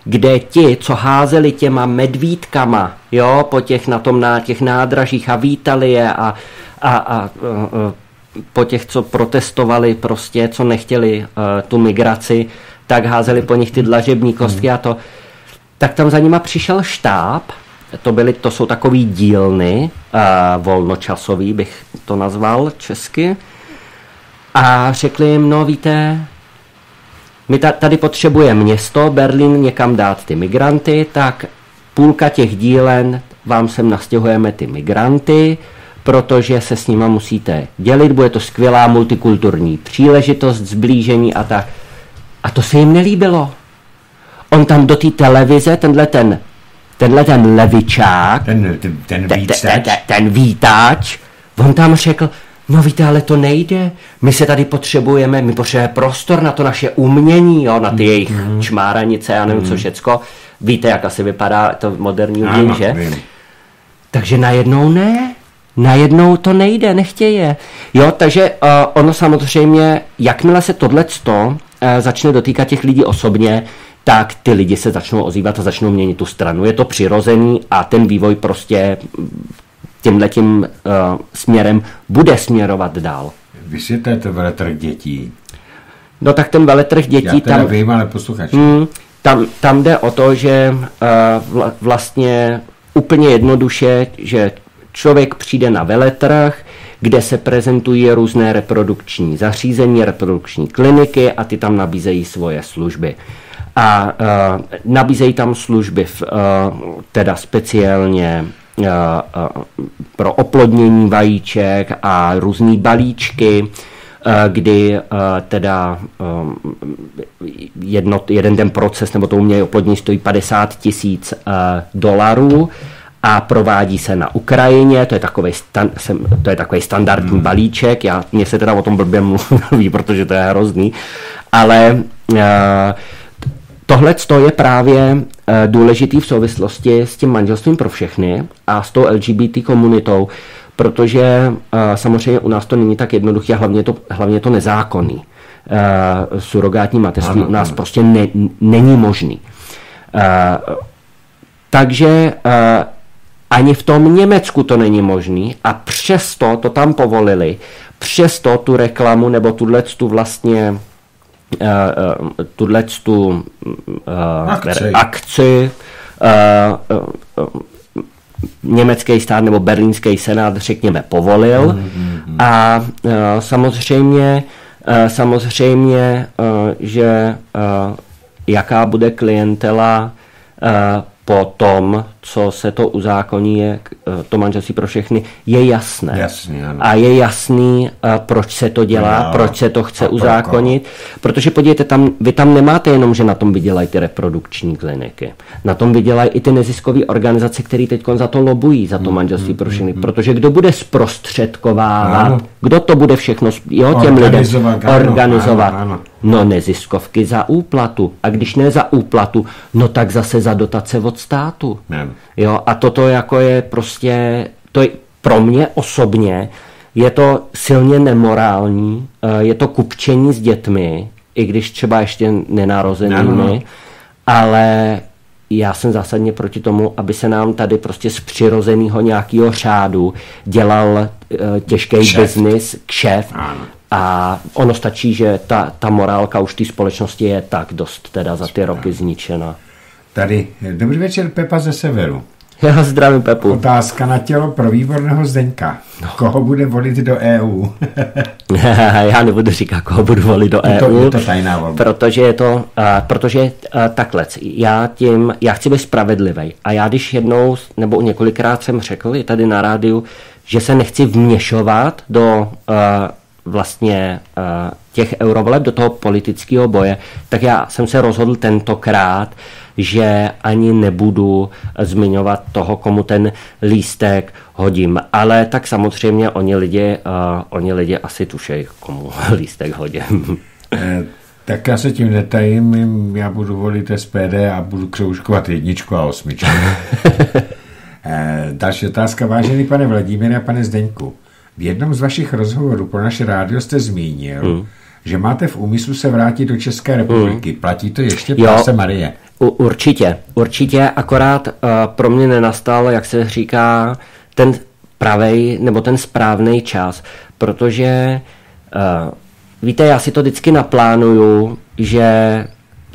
kde ti, co házeli těma medvídkama, jo, na těch nádražích a vítali je a po těch, co protestovali prostě, co nechtěli tu migraci, tak házeli po nich ty dlažební kostky a to. Tak tam za nima přišel štáb, to jsou takový dílny, volnočasový bych to nazval česky, a řekli jim, no víte, my tady potřebujeme město, Berlín, někam dát ty migranty, tak půlka těch dílen vám sem nastěhujeme ty migranty, protože se s nima musíte dělit, bude to skvělá multikulturní příležitost, zblížení a tak. A to se jim nelíbilo. On tam do té televize, tenhle ten levičák, ten vítač, on tam řekl, no víte, ale to nejde, my potřebujeme prostor na to naše umění, jo, na ty jejich čmáranice, já nevím co všecko. Víte, jak asi vypadá to moderní umění, že? Vím. Takže najednou to nejde, nechtěje. Jo, takže ono samozřejmě, jakmile se tohleto začne dotýkat těch lidí osobně, tak ty lidi se začnou ozývat a začnou měnit tu stranu. Je to přirozený a ten vývoj prostě tímhletím směrem bude směrovat dál. Vysvětlete veletrh dětí. No tak ten veletrh dětí... Já teda vím, ale posluchači. Tam jde o to, že vlastně úplně jednoduše, že člověk přijde na veletrh, kde se prezentují různé reprodukční zařízení, reprodukční kliniky a ty tam nabízejí svoje služby. A nabízejí tam služby teda speciálně pro oplodnění vajíček a různý balíčky, kdy teda jeden ten proces nebo to umělé oplodnění stojí $50,000 a provádí se na Ukrajině, to je takový standardní balíček, mně se teda o tom blbě mluví, protože to je hrozný, ale tohleto je právě důležitý v souvislosti s tím manželstvím pro všechny a s tou LGBT komunitou, protože samozřejmě u nás to není tak jednoduché a hlavně to nezákonný. Surogátní mateřství u nás prostě není možný. Takže ani v tom Německu to není možný a přesto to tam povolili, přesto tu reklamu nebo tuhletu vlastně akci německý stát nebo berlínský senát, řekněme, povolil. A samozřejmě, že jaká bude klientela po tom, co se to uzákoní, to manželství pro všechny, je jasné. Jasně, ano. A je jasný, proč se to dělá, proč se to chce uzákonit. Protože podívejte, vy tam nemáte jenom, že na tom vydělají ty reprodukční kliniky. Na tom vydělají i ty neziskové organizace, které teď za to lobují, za to manželství pro všechny. Protože kdo bude zprostředkovávat, kdo to bude všechno těm lidem organizovat? Ano. No neziskovky za úplatu. A když ne za úplatu, no tak zase za dotace od státu. Jo, a toto jako je prostě, to je, pro mě osobně je to silně nemorální, je to kupčení s dětmi, i když třeba ještě nenarozenými, ale já jsem zásadně proti tomu, aby se nám tady prostě z přirozeného nějakého řádu dělal těžký biznis, kšeft. A ono stačí, že ta morálka už té společnosti je tak dost teda za ty roky zničena. Tady, dobrý večer, Pepa ze severu. Já zdravím, Pepu. Otázka na tělo pro výborného Zdeňka. Koho bude volit do EU? Já nebudu říkat, koho budu volit do EU. Je to tajná volba. Protože takhle, já chci být spravedlivý. A já když jednou, nebo několikrát jsem řekl, je tady na rádiu, že se nechci vměšovat do vlastně těch eurovoleb, do toho politického boje, tak já jsem se rozhodl tentokrát, že ani nebudu zmiňovat toho, komu ten lístek hodím. Ale tak samozřejmě oni lidi asi tušejí, komu lístek hodím. Tak já se tím netajím, já budu volit SPD a budu kroužkovat 1 a 8. Další otázka, vážený pane Vladimíre a pane Zdeňku. V jednom z vašich rozhovorů pro naše rádio jste zmínil, že máte v úmyslu se vrátit do České republiky. Platí to ještě, Páse Marie? Určitě, akorát pro mě nenastal, jak se říká, ten pravej nebo ten správný čas, protože víte, já si to vždycky naplánuju, že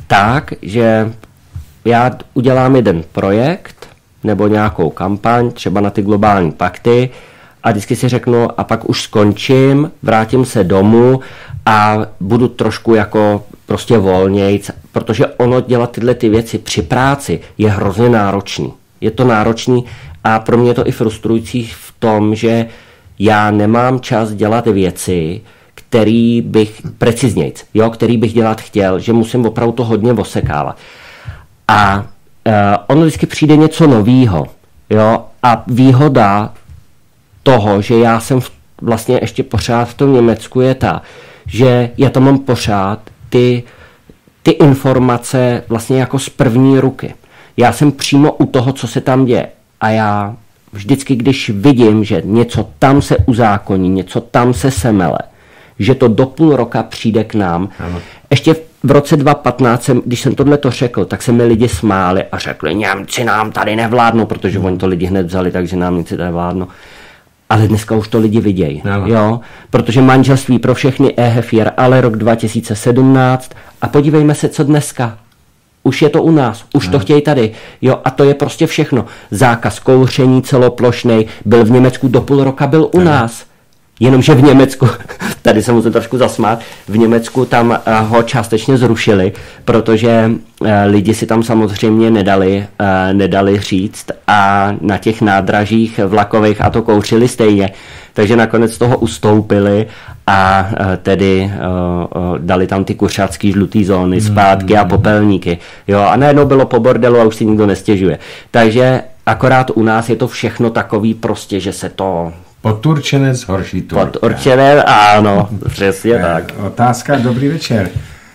já udělám jeden projekt nebo nějakou kampaň, třeba na ty globální pakty, a vždycky si řeknu, a pak už skončím, vrátím se domů a budu trošku jako prostě volnějc, protože ono dělat tyhle ty věci při práci je hrozně náročný. Je to náročný a pro mě je to i frustrující v tom, že já nemám čas dělat věci, který bych preciznějc, který bych dělat chtěl, že musím opravdu to hodně osekávat. A ono vždycky přijde něco novýho, a výhoda toho, že já jsem vlastně ještě pořád v tom Německu je ta, že já tam mám pořád ty informace vlastně jako z první ruky. Já jsem přímo u toho, co se tam děje. A já vždycky, když vidím, že něco tam se uzákoní, něco tam se semele, že to do půl roka přijde k nám. Ano. Ještě v roce 2015, když jsem tohleto řekl, tak se mi lidi smáli a řekli, Němci nám tady nevládnou, protože oni to lidi hned vzali, takže nám Němci tady vládnou. Ale dneska už to lidi vidějí, protože manželství pro všechny EHFIR, ale rok 2017 a podívejme se, co dneska. Už je to u nás, už to chtějí tady, a to je prostě všechno. Zákaz kouření celoplošnej, byl v Německu do půl roka, byl u nás. Jenomže v Německu, tady se musím trošku zasmát, v Německu tam ho částečně zrušili, protože lidi si tam samozřejmě nedali říct a na těch nádražích vlakových a to kouřili stejně. Takže nakonec toho ustoupili a tedy dali tam ty kuřácký žlutý zóny, zpátky a popelníky. A najednou bylo po bordelu a už si nikdo nestěžuje. Takže akorát u nás je to všechno takový prostě, že se to... Poturčenec horší turka. Poturčenec, ano, přesně tak. Otázka, dobrý večer.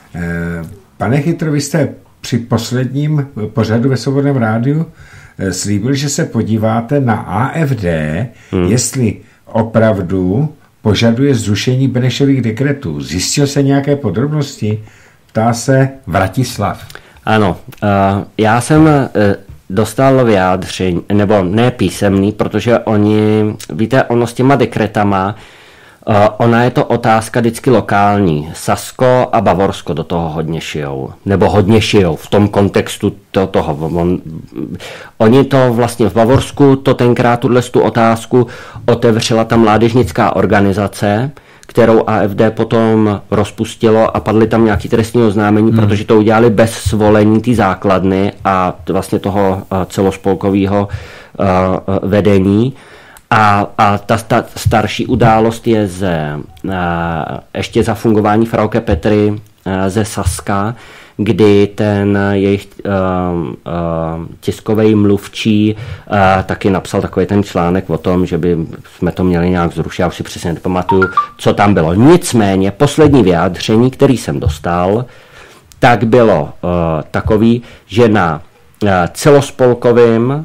Pane Chytro, vy jste při posledním pořadu ve Svobodném rádiu slíbil, že se podíváte na AfD, jestli opravdu požaduje zrušení Benešových dekretů. Zjistil se nějaké podrobnosti? Ptá se Vratislav. Ano, já jsem... dostal vyjádření, nebo ne písemný, protože víte, ono s těma dekretama, ona je to otázka vždycky lokální. Sasko a Bavorsko do toho hodně šijou, v tom kontextu toho. Oni to vlastně v Bavorsku, to tenkrát tu otázku otevřela ta mládežnická organizace, kterou AfD potom rozpustilo a padly tam nějaké trestní oznámení, protože to udělali bez svolení té základny a vlastně toho celospolkového vedení. A ta starší událost je ještě za fungování Frauke Petry ze Saska, kdy ten jejich tiskový mluvčí taky napsal takový ten článek o tom, že by jsme to měli nějak zrušit, já už si přesně nepamatuju, co tam bylo. Nicméně poslední vyjádření, který jsem dostal, tak bylo takový, že na celospolkovým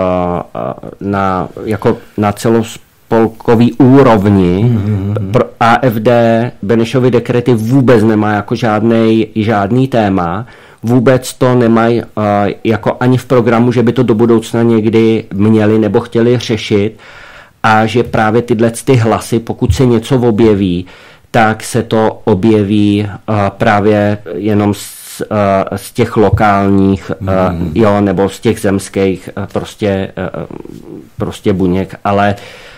na celospolkový úrovni pro AfD Benešovy dekrety vůbec nemá jako žádný téma, vůbec to nemají jako ani v programu, že by to do budoucna někdy měli nebo chtěli řešit a že právě tyhle ty hlasy, pokud se něco objeví, tak se to objeví právě jenom z těch lokálních, nebo z těch zemských prostě buněk, ale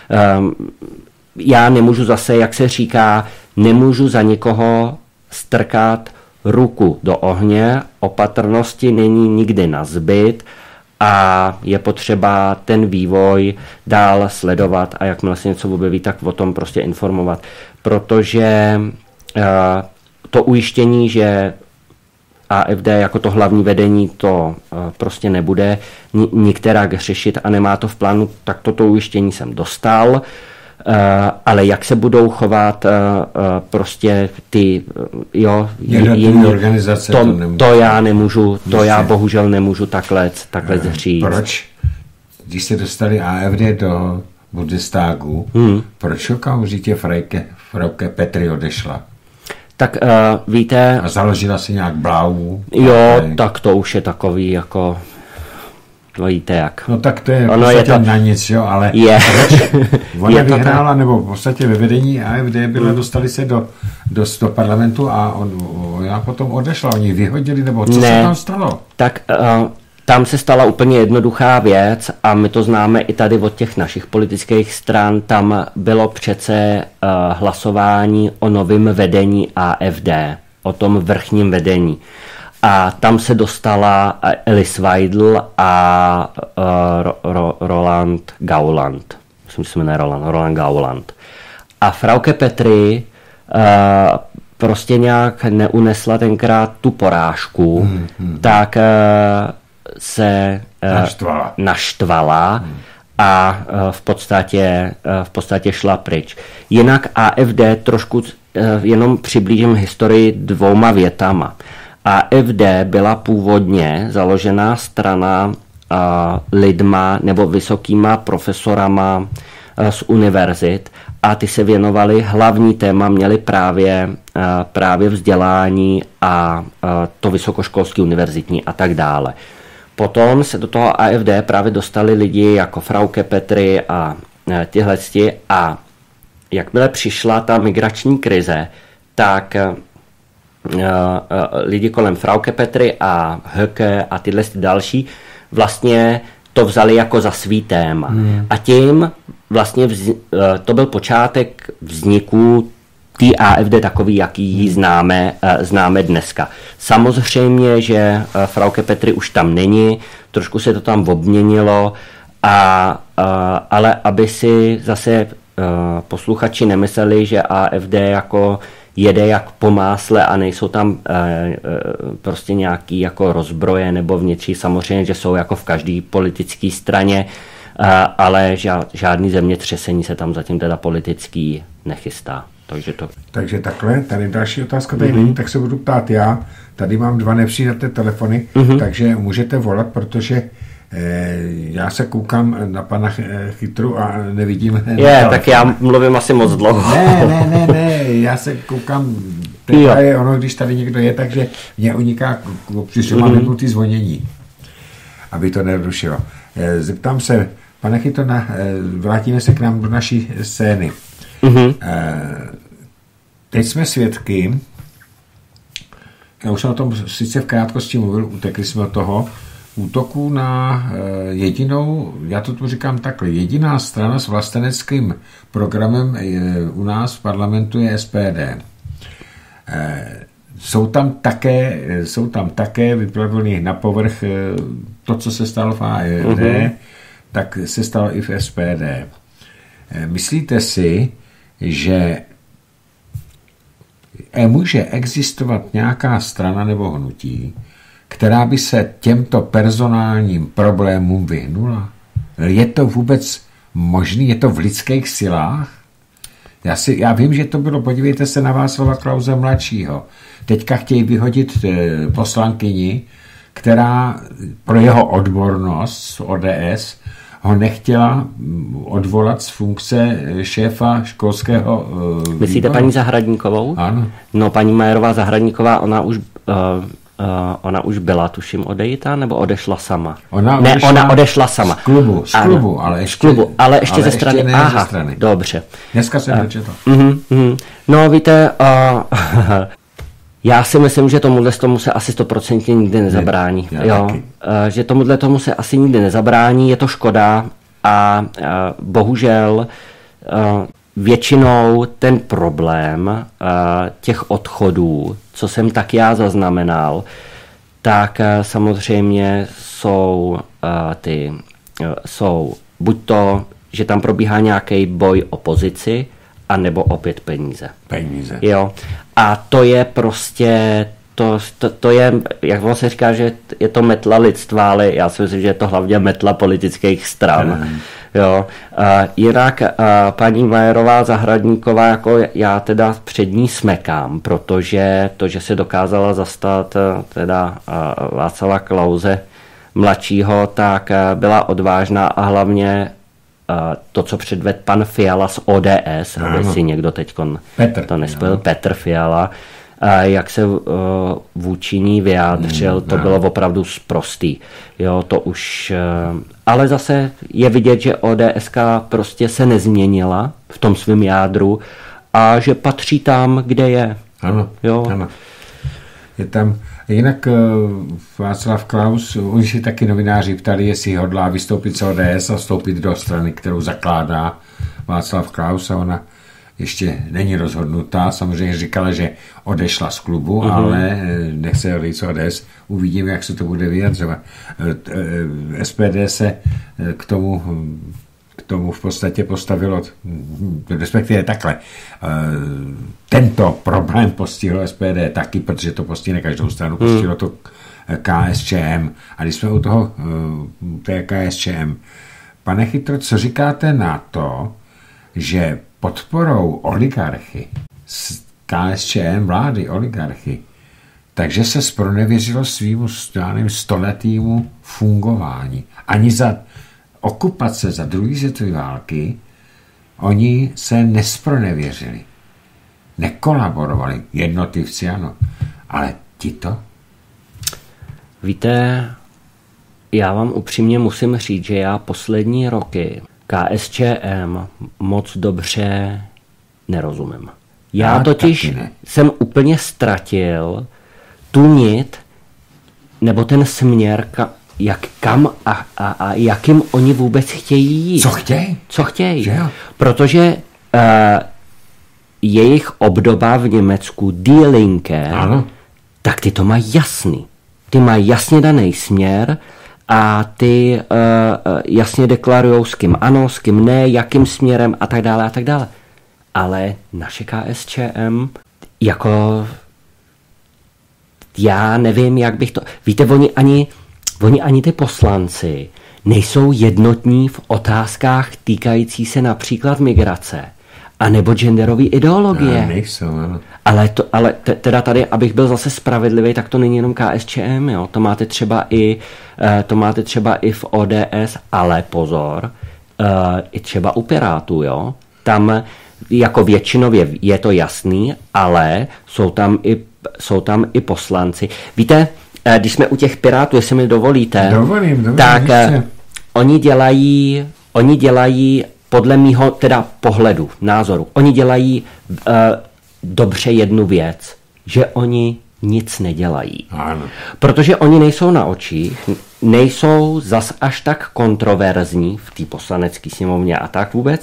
já nemůžu zase, jak se říká, nemůžu za někoho strkat ruku do ohně, opatrnosti není nikdy nazbyt a je potřeba ten vývoj dál sledovat a jakmile se něco objeví, tak o tom prostě informovat, protože to ujištění, že AfD jako to hlavní vedení to prostě nebude nikterak řešit a nemá to v plánu, tak toto ujištění jsem dostal, ale jak se budou chovat prostě ty jiné organizace, to já nemůžu, to já bohužel nemůžu takhle říct. Proč? Když se dostali AfD do Bundestagu, proč okamžitě Frauke Petry odešla? Tak víte... A založila si nějak Blau. Jo, tak to už je takový jako... No víte jak. No tak to je v podstatě na nic, jo, ale... Je. Ona vyhrála, nebo v podstatě ve vedení AfD byla, dostali se do parlamentu a ona potom odešla. Oni vyhodili, nebo co se tam stalo? Tak tam se stala úplně jednoduchá věc a my to známe i tady od těch našich politických stran. Tam bylo přece hlasování o novém vedení AfD, o tom vrchním vedení. A tam se dostala Alice Weidel a Roland Gauland. Myslím, že se jmenuje Roland Gauland. A Frauke Petry prostě nějak neunesla tenkrát tu porážku, tak se naštvala a v podstatě šla pryč. Jinak AfD trošku jenom přiblížím historii 2 větama. AfD byla původně založená strana lidma nebo vysokýma profesorama z univerzit a ty se věnovali, hlavní téma měli právě vzdělání a to vysokoškolský univerzitní a tak dále. Potom se do toho AfD právě dostali lidi jako Frauke Petry a tyhleti a jakmile přišla ta migrační krize, tak lidi kolem Frauke Petry a Höcke a tyhle další vlastně to vzali jako za svý téma. A tím vlastně to byl počátek vzniku té AfD takový, jaký ji známe dneska. Samozřejmě, že Frauke Petry už tam není, trošku se to tam obměnilo, ale aby si zase posluchači nemysleli, že AfD jako jede jak po másle a nejsou tam prostě nějaký jako rozbroje nebo vnitřní, samozřejmě, že jsou jako v každé politické straně, ale žádný zemětřesení se tam zatím teda politický nechystá. Takže takhle, tady další otázka tady není, tak se budu ptát já. Tady mám 2 nepřijaté telefony, takže můžete volat, protože já se koukám na pana Chytru a nevidím. Tak já mluvím asi moc dlouho. Ne, já se koukám, je ono, když tady někdo je, takže mě uniká, přišlo mám vypnutý zvonění, aby to nerušilo. Zeptám se, pane Chytro, vrátíme se k nám do naší scény. Teď jsme svědky, já už jsem o tom sice v krátkosti mluvil, utekli jsme od toho, útoku na jedinou, já to tu říkám takhle, jediná strana s vlasteneckým programem u nás v parlamentu je SPD. Jsou tam také vyplavili na povrch to, co se stalo v AfD, tak se stalo i v SPD. Myslíte si, že může existovat nějaká strana nebo hnutí, která by se těmto personálním problémům vyhnula? Je to vůbec možný? Je to v lidských silách? Já vím, že to bylo, podívejte se na Václava Klause mladšího. Teďka chtějí vyhodit poslankyni, která pro jeho odbornost z ODS ho nechtěla odvolat z funkce šéfa školského Myslíte výboru. Paní Zahradníkovou? Ano. No, paní Majerová Zahradníková, ona už byla, tuším, odejita, nebo odešla sama? Ona odešla sama. Z klubu, ale ještě ze strany. Ze strany. Dobře. Dneska jsem dočetl. No, víte, já si myslím, že tomu se asi 100% nikdy nezabrání. Že tomu se asi nikdy nezabrání, je to škoda a bohužel většinou ten problém těch odchodů, co jsem tak já zaznamenal, tak samozřejmě jsou buď to, že tam probíhá nějaký boj o pozici, anebo opět peníze. Jo. A to je prostě, to je, jak on se říká, že je to metla lidstva, ale já si myslím, že je to hlavně metla politických stran. Jo. Jinak paní Majerová Zahradníková, jako já teda před ní smekám, protože to, že se dokázala zastat teda Václava Klause mladšího, tak byla odvážná a hlavně to, co předvedl pan Fiala z ODS, aby si někdo teď to nespojil, Petr Fiala, jak se vůči ní vyjádřil, to bylo opravdu sprostý. Jo, to už, ale zase je vidět, že ODSK prostě se nezměnila v tom svém jádru a že patří tam, kde je. Ano, jo. Ano. Je tam, jinak Václav Klaus, oni si taky novináři ptali, jestli hodlá vystoupit z ODS a vstoupit do strany, kterou zakládá Václav Klaus, a ona ještě není rozhodnutá. Samozřejmě říkala, že odešla z klubu, ale nechce odejít z ODS. Uvidíme, jak se to bude vyjadřovat. SPD se k tomu v podstatě postavilo, respektive takhle. Tento problém postihl SPD taky, protože to postihne každou stranu, postihlo to KSČM. A když jsme u toho té KSČM, pane Chytro, co říkáte na to, že podporou oligarchy, KSČM vlády oligarchy, takže se zpronevěřilo svýmu stoletýmu fungování. Ani za okupace, za druhé světové války, oni se nespronevěřili. Nekolaborovali, jednotlivci ano, ale tito? Víte, já vám upřímně musím říct, že já poslední roky KSČM moc dobře nerozumím. Já totiž jsem úplně ztratil tu nit, nebo ten směr, kam a jakým oni vůbec chtějí jít. Co chtějí? Protože jejich obdoba v Německu, Die Linke, tak ty to mají jasný. Ty mají jasně daný směr a ty jasně deklarujou, s kým ano, s kým ne, jakým směrem a tak dále a tak dále. Ale naše KSČM, jako já nevím, jak bych to... Víte, oni ani ty poslanci nejsou jednotní v otázkách týkající se například migrace a nebo genderové ideologie. Nejsou, ano. Ale teda tady, abych byl zase spravedlivý, tak to není jenom KSČM, jo. To máte třeba i v ODS, ale pozor, i třeba u Pirátů, jo. Tam jako většinově je to jasný, ale jsou tam i poslanci. Víte, když jsme u těch Pirátů, jestli mi dovolíte, Dovolím, tak oni dělají podle mýho teda pohledu, názoru, oni dělají dobře jednu věc, že oni nic nedělají. Ano. Protože oni nejsou na očích, nejsou zas až tak kontroverzní v té poslanecké sněmovně a tak vůbec.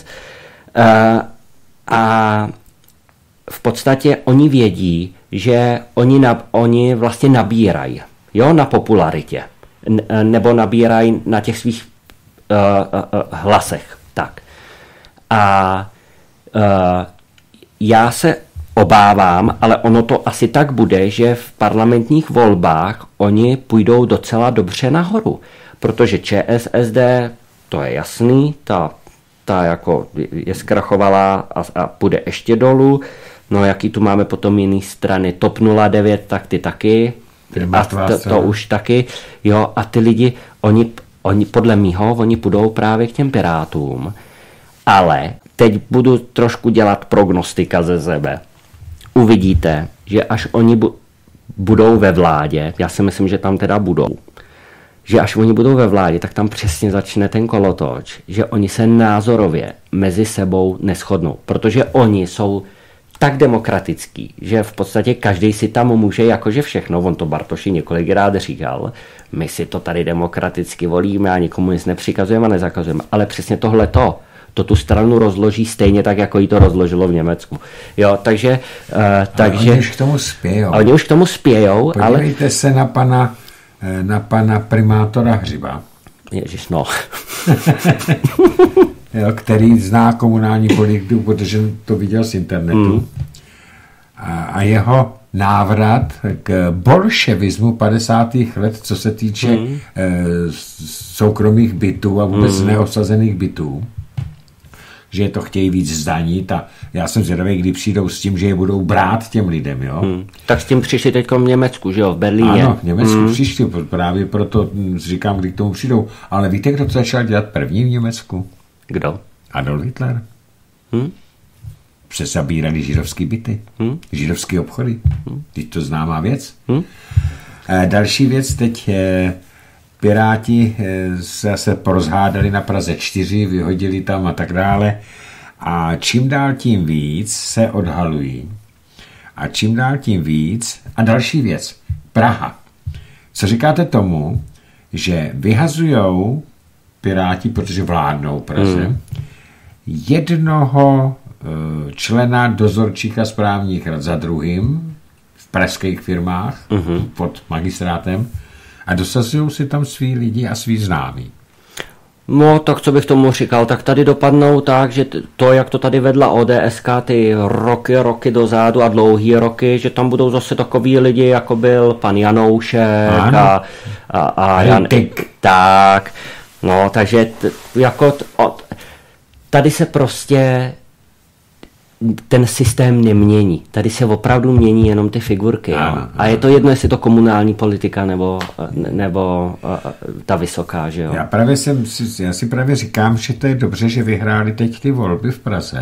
A v podstatě oni vědí, že oni vlastně nabírají, jo, na popularitě, nebo nabírají na těch svých hlasech. Tak. A já se obávám, ale ono to asi tak bude, že v parlamentních volbách oni půjdou docela dobře nahoru, protože ČSSD, to je jasný, ta jako je zkrachovala a půjde ještě dolů. No jaký tu máme potom jiný strany, TOP 09, tak ty taky, a to už taky, jo, a ty lidi, oni podle mýho, oni půjdou právě k těm Pirátům, ale teď budu trošku dělat prognostika ze sebe. Uvidíte, že až oni budou ve vládě, já si myslím, že tam teda budou, že až oni budou ve vládě, tak tam přesně začne ten kolotoč, že oni se názorově mezi sebou neshodnou, protože oni jsou tak demokratický, že v podstatě každý si tam může jakože všechno, on to Bartoši několikrát říkal, my si to tady demokraticky volíme a nikomu nic nepřikazujeme a nezakazujeme, ale přesně tohleto, to tu stranu rozloží stejně tak, jako jí to rozložilo v Německu. Jo, takže oni už k tomu spějou. Podívejte se na pana primátora Hřiba. Ježiš, no. Jo, který zná komunální politiku, protože to viděl z internetu. A jeho návrat k bolševismu 50. let, co se týče soukromých bytů a vůbec neosazených bytů, že to chtějí víc zdanit a já jsem zvědavý, kdy přijdou s tím, že je budou brát těm lidem, jo. Tak s tím přišli teď v Německu, že jo, v Berlíně. Ano, v Německu přišli, právě proto říkám, kdy k tomu přijdou. Ale víte, kdo to začal dělat první v Německu? Kdo? Adolf Hitler. přesabírali židovský byty, židovský obchody. Teď to známá věc. Další věc, teď Piráti se porozhádali na Praze 4, vyhodili tam a tak dále. A čím dál tím víc se odhalují. A čím dál tím víc. A další věc, Praha. Co říkáte tomu, že vyhazujou Piráti, protože vládnou Praze, jednoho člena dozorčích a správních rad za druhým v pražských firmách pod magistrátem a dosazují si tam svý lidi a svý známí. No, tak co bych tomu říkal, tak tady dopadnou tak, že to, jak to tady vedla ODSK, ty roky dozadu a dlouhý roky, že tam budou zase takový lidi, jako byl pan Janoušek a Jan tak. No, takže tady se prostě ten systém nemění. Tady se opravdu mění jenom ty figurky. Ano. A je to jedno, jestli to komunální politika nebo ta vysoká, že jo? Já si právě říkám, že to je dobře, že vyhráli teď ty volby v Praze.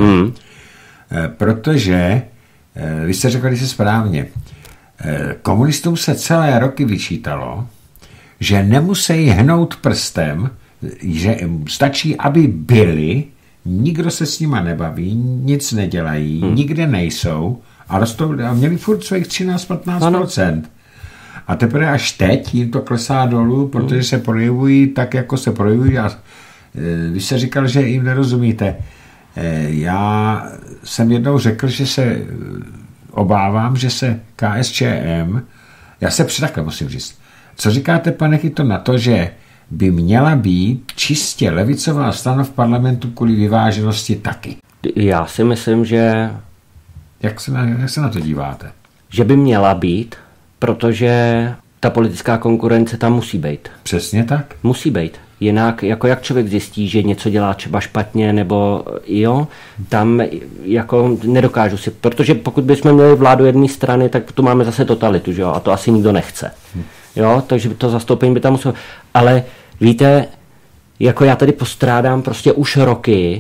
Protože, vy jste řekli si správně, komunistům se celé roky vyčítalo, že nemusí hnout prstem, že stačí, aby byli, nikdo se s nima nebaví, nic nedělají, nikde nejsou a rostou a měli furt svých 13-15%. A teprve až teď jim to klesá dolů, protože se projevují tak, jako se projevují a vy jste říkal, že jim nerozumíte. Já jsem jednou řekl, že se obávám, že se KSČM, já se takhle musím říct. Co říkáte, pane Chyto, na to, že by měla být čistě levicová strana v parlamentu kvůli vyváženosti taky? Já si myslím, že... Jak se na to díváte? Že by měla být, protože ta politická konkurence tam musí být. Přesně tak? Musí být. Jinak, jako jak člověk zjistí, že něco dělá třeba špatně, nebo jo, tam jako nedokážu si, protože pokud bychom měli vládu jedné strany, tak tu máme zase totalitu, že jo, a to asi nikdo nechce. Jo, takže to zastoupení by tam muselo. Ale víte, jako já tady postrádám prostě už roky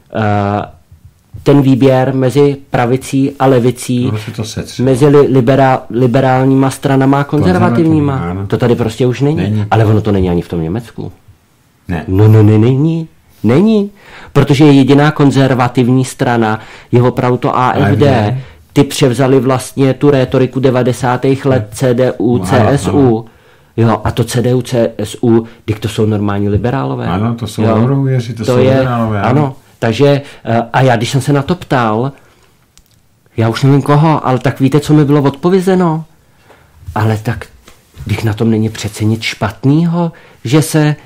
ten výběr mezi pravicí a levicí, mezi liberálníma stranama a konzervativníma. To tady prostě už není. Ale ono to není ani v tom Německu. Ne. No, není. Protože jediná konzervativní strana je opravdu to AfD. Ty převzali vlastně tu rétoriku 90. let CDU, CSU. Jo, a to CDU, CSU, když to jsou normální liberálové. Ano, to jsou eurověři, to jsou liberálové. Ano, takže, a já když jsem se na to ptal, já už nevím koho, ale tak víte, co mi bylo odpovězeno? Ale tak, když na tom není přece nic špatného, že se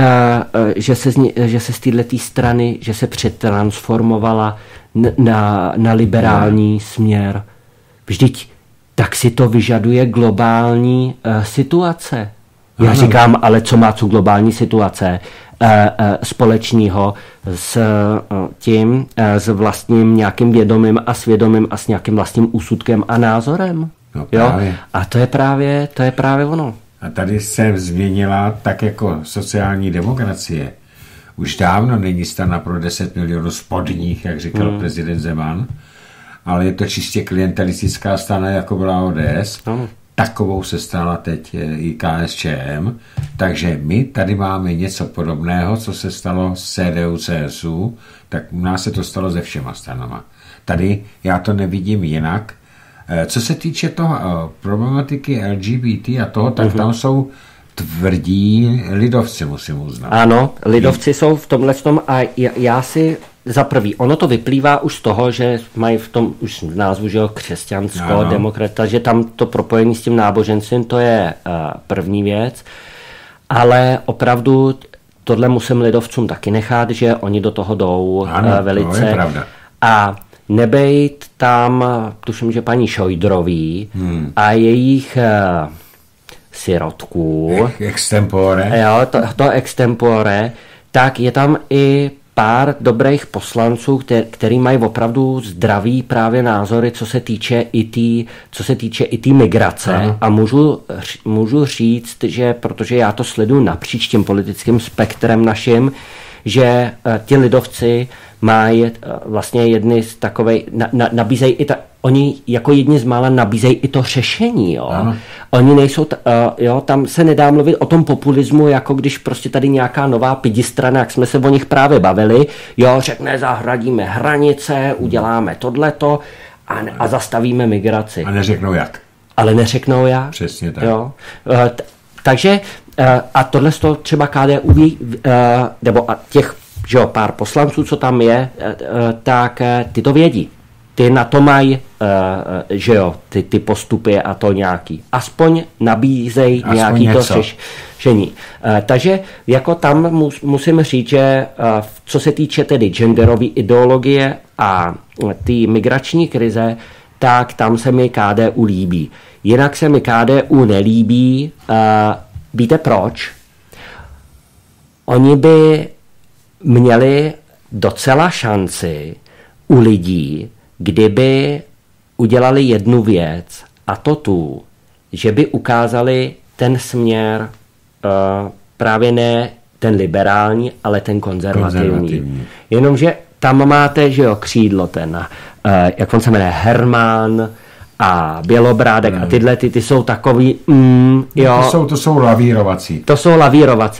z této strany, že se přetransformovala na liberální směr. Vždyť tak si to vyžaduje globální situace. Já říkám, ale co má co globální situace společného s tím, s vlastním nějakým vědomím a svědomím a s nějakým vlastním úsudkem a názorem. No, jo? A to je právě ono. A tady se změnila tak jako sociální demokracie. Už dávno není strana pro 10 milionů spodních, jak říkal prezident Zeman, ale je to čistě klientelistická strana, jako byla ODS. Takovou se stala teď i KSČM. Takže my tady máme něco podobného, co se stalo s CDU, CSU, tak u nás se to stalo se všema stranama. Tady já to nevidím jinak. Co se týče toho problematiky LGBT a toho, tak tam jsou tvrdí lidovci, musím uznat. Ano, lidovci jsou v tomhle tom a já si za prvý, ono to vyplývá už z toho, že mají v tom už v názvu, že jo, křesťansko, demokrata, že tam to propojení s tím náboženstvím, to je první věc, ale opravdu tohle musím lidovcům taky nechat, že oni do toho jdou velice. To je pravda. A nebejt tam, tuším, že paní Šojdrový a jejich sirotků. Extempore. Jo, to extempore, tak je tam i pár dobrých poslanců, který mají opravdu zdravý právě názory, co se týče i té migrace. Aha. A můžu říct, že protože já to sleduju napříč tím politickým spektrem naším, že ti lidovci mají vlastně jedny z takové, nabízejí i oni jako jedni z mála nabízejí i to řešení, jo. Ano. Oni nejsou, jo, tam se nedá mluvit o tom populismu, jako když prostě tady nějaká nová pidistrana, jak jsme se o nich právě bavili, jo, řekne, zahradíme hranice, uděláme tohleto a zastavíme migraci. A neřeknou jak. Ale neřeknou jak. Přesně tak. Jo. Takže a tohle z toho třeba KDU ví, nebo těch, že jo, pár poslanců, co tam je, tak ty to vědí. Ty na to mají, že jo, ty postupy a to nějaký. Aspoň nabízejí nějaký to řešení. Takže jako tam musím říct, že co se týče tedy genderové ideologie a ty migrační krize, tak tam se mi KDU líbí. Jinak se mi KDU nelíbí. Víte proč? Oni by měli docela šanci u lidí, kdyby udělali jednu věc, a to tu, že by ukázali ten směr právě ne ten liberální, ale ten konzervativní. Jenomže tam máte, že jo, křídlo ten, jak on se jmenuje, Herman a Bělobrádek a tyhle, ty jsou takový, jo. To jsou lavírovací. To jsou lavírovací.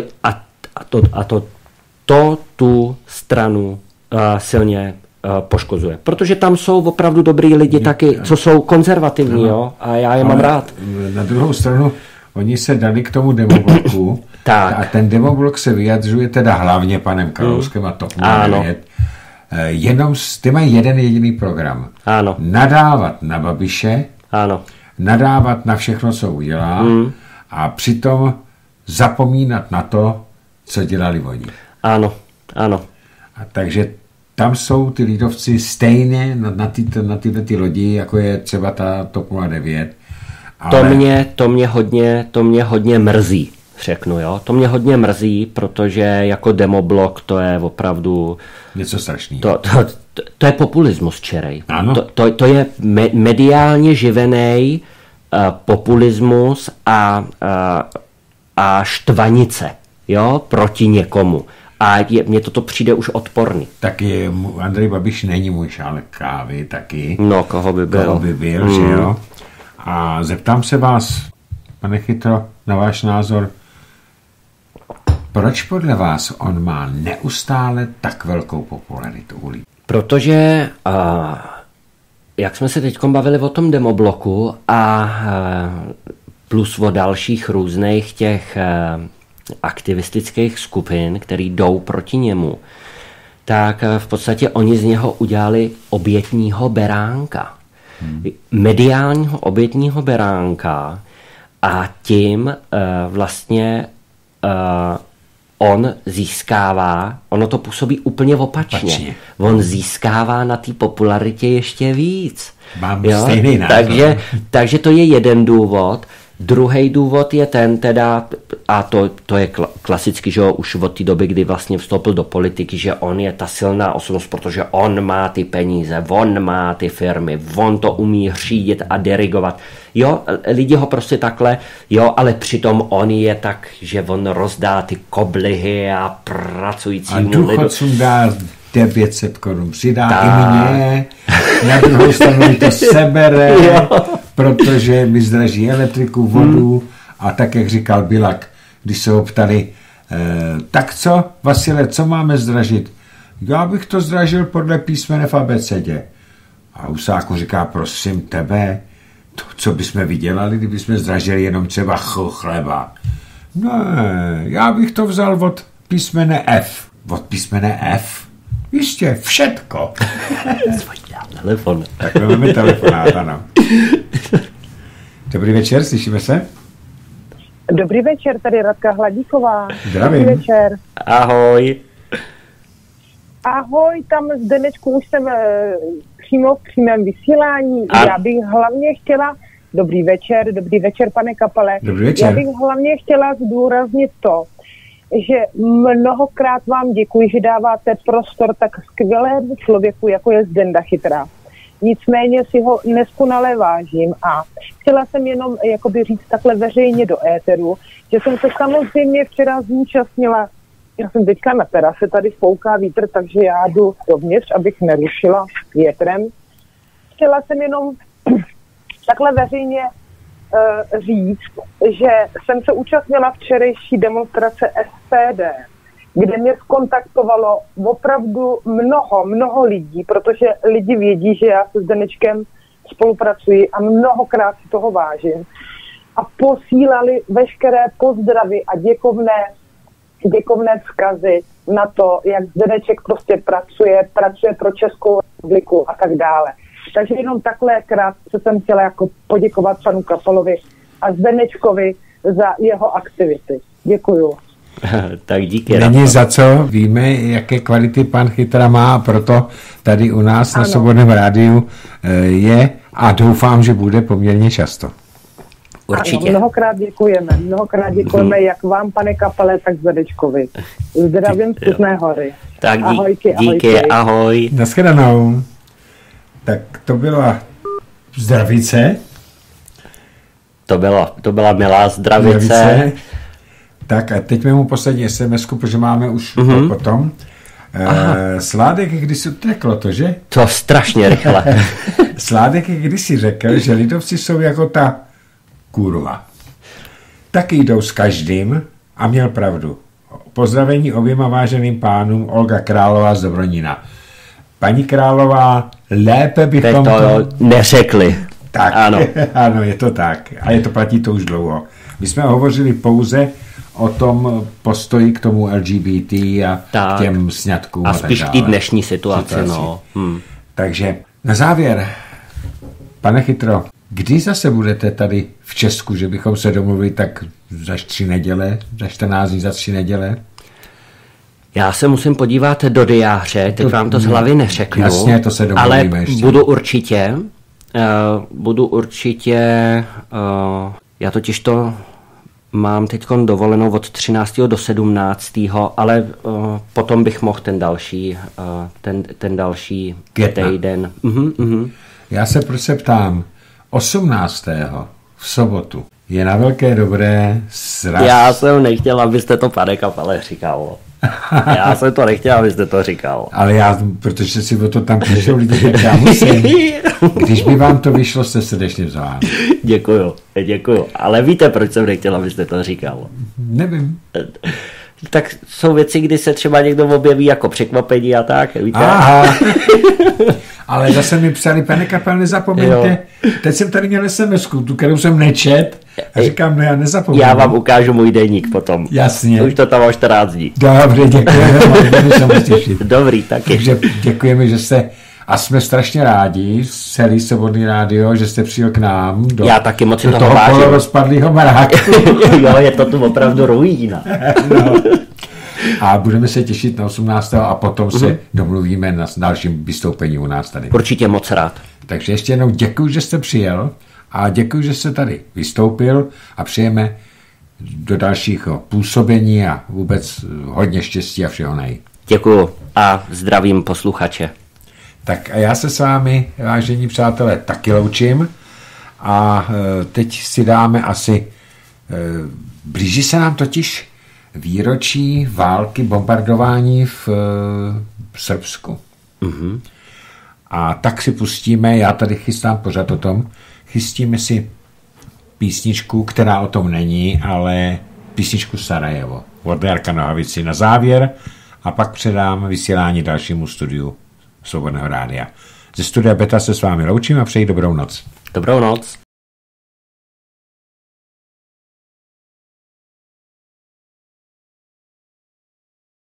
A to tu stranu silně poškozuje. Protože tam jsou opravdu dobrý lidi taky, co jsou konzervativní, jo, a já je mám rád. Na druhou stranu, oni se dali k tomu demobloku a ten demoblok se vyjadřuje teda hlavně panem Kalouskem a TOP 09. Jenom ty mají jeden jediný program. Ano. Nadávat na Babiše, ano. Nadávat na všechno, co udělá a přitom zapomínat na to, co dělali oni. Ano, ano. A takže tam jsou ty lidovci stejně na tyhle ty lodi, jako je třeba ta TOP 09. Ale... To mě hodně mrzí, řeknu, jo. To mě hodně mrzí, protože jako demoblok to je opravdu... něco strašného. To je populismus čerej. Ano. To je mediálně živený populismus a štvanice, jo, proti někomu. A mně toto přijde už odporný. Taky Andrej Babiš není můj šálek kávy, taky. No, koho by byl. Že jo? A zeptám se vás, pane Chytro, na váš názor, proč podle vás on má neustále tak velkou popularitu u lidí? Protože, jak jsme se teď bavili o tom demobloku a plus o dalších různých těch aktivistických skupin, který jdou proti němu, tak v podstatě oni z něho udělali obětního beránka. Mediálního obětního beránka a tím vlastně on získává, ono to působí úplně opačně. On získává na té popularitě ještě víc. Mám stejný názor. Takže to je jeden důvod. Druhý důvod je ten teda, a to je klasicky, že už od té doby, kdy vlastně vstoupil do politiky, že on je ta silná osobnost, protože on má ty peníze, on má ty firmy, on to umí řídit a dirigovat. Jo, lidi ho prostě takhle, jo, ale přitom on je tak, že on rozdá ty koblihy a pracujícímu lidu. A důchodcům dá 900 korun, přidá i mě, na druhou stranu to sebere, protože mi zdraží elektriku, vodu a tak, jak říkal Bilak, když se ho ptali, tak co, Vasile, co máme zdražit? Já bych to zdražil podle písmene v abecedě. A Husáku říká, prosím tebe, to, co bychom vydělali, kdybychom zdražili jenom třeba chleba. Ne, já bych to vzal od písmene F. Od písmene F? Jistě, všetko. Telefon. Tak máme telefonát, ano. Dobrý večer, slyšíme se? Dobrý večer, tady Radka Hladíková. Zdravím. Dobrý večer. Ahoj. Ahoj, tam z Denečku už jsem přímo v přímém vysílání. Já bych hlavně chtěla... Dobrý večer, pane Kapale. Dobrý večer. Já bych hlavně chtěla zdůraznit to, že mnohokrát vám děkuji, že dáváte prostor tak skvělému člověku, jako je Zdenda Chytrá. Nicméně si ho neskonale vážím a chtěla jsem jenom jakoby říct takhle veřejně do éteru, že jsem se samozřejmě včera zúčastnila Já jsem teďka na terase, tady fouká vítr, takže já jdu dovnitř, abych nerušila větrem. Chtěla jsem jenom takhle veřejně říct, že jsem se účastnila včerejší demonstrace SPD, kde mě skontaktovalo opravdu mnoho lidí, protože lidi vědí, že já se Zdenečkem spolupracuji a mnohokrát si toho vážím. A posílali veškeré pozdravy a děkovné vzkazy na to, jak Zdeneček prostě pracuje pro Českou republiku a tak dále. Takže jenom takhle krátce jsem chtěla jako poděkovat panu Kapalovi a Zdenečkovi za jeho aktivity. Děkuju. Tak díky. Není za co, víme, jaké kvality pan Chytra má, proto tady u nás na Svobodném rádiu je a doufám, že bude poměrně často. Určitě. Ano, mnohokrát děkujeme jak vám, pane Kapale, tak Zdenečkovi. Zdravím z Kutné Hory. Tak ahojky. Ahoj. Naschledanou. Tak to byla zdravice. To byla milá zdravice. Tak a teď mu poslední SMS-ku, protože máme už potom. Sládek když si uteklo to, že? To strašně rychle. Sládek když si řekl, že lidovci jsou jako ta kurva. Taky jdou s každým a měl pravdu. Pozdravení oběma váženým pánům Olga Králová z Dobronína. Paní Králová, lépe bychom to neřekli. Tak, ano, je to tak. A platí to už dlouho. My jsme hovořili pouze o tom postoji k tomu LGBT a k těm sňatkům. A spíš k té dnešní situaci. No. Takže na závěr, pane Chytro, kdy zase budete tady v Česku, že bychom se domluvili tak za 3 neděle, za 14 dní, za 3 neděle? Já se musím podívat do diáře, teď vám to z hlavy neřeknu. Jasně, to se domluvíme ale ještě. Budu určitě, já totiž to mám teď dovolenou od 13. do 17. ale potom bych mohl ten další týden. Já se prostě ptám, 18. v sobotu je na Velké Dobré sraz. Já jsem nechtěl, abyste to, pane Kapale, říkal. Já jsem to nechtěl, abyste to říkal. Ale protože si o to tam přišel lidi, tak já musím. Když by vám to vyšlo, jste srdečně vzal. Děkuju. Ale víte, proč jsem nechtěl, abyste to říkal? Nevím. Tak jsou věci, kdy se třeba někdo objeví jako překvapení a tak, víte? Aha. Ale zase mi psali, pane Kapel, nezapomeňte. Teď jsem tady měl SMS-ku, tu, kterou jsem nečet. A říkám, no já nezapomenu. Já vám ukážu můj deník potom. Jasně. Už to tam má 14 dní. Dobře, děkujeme. Dobrý, taky. Takže děkujeme, že jste... A jsme strašně rádi, celý Svobodný rádio, že jste přijel k nám. Já taky moc do toho polorozpadlýho baráku. Jo, je to tu opravdu ruína. No. A budeme se těšit na 18. a potom se domluvíme na dalším vystoupení u nás tady. Určitě moc rád. Takže ještě jednou děkuji, že jste přijel a děkuji, že jste tady vystoupil a přejeme do dalšího působení a vůbec hodně štěstí a všeho nej. Děkuji a zdravím posluchače. Tak a já se s vámi, vážení přátelé, taky loučím a teď si dáme asi, blíží se nám totiž výročí války, bombardování v Srbsku. A tak si pustíme, já tady chystám pořád o tom, chystíme si písničku, která o tom není, ale písničku Sarajevo od Jarka Nohavici na závěr a pak předám vysílání dalšímu studiu Svobodného rádia. Ze studia Beta se s vámi loučím a přeji dobrou noc. Dobrou noc.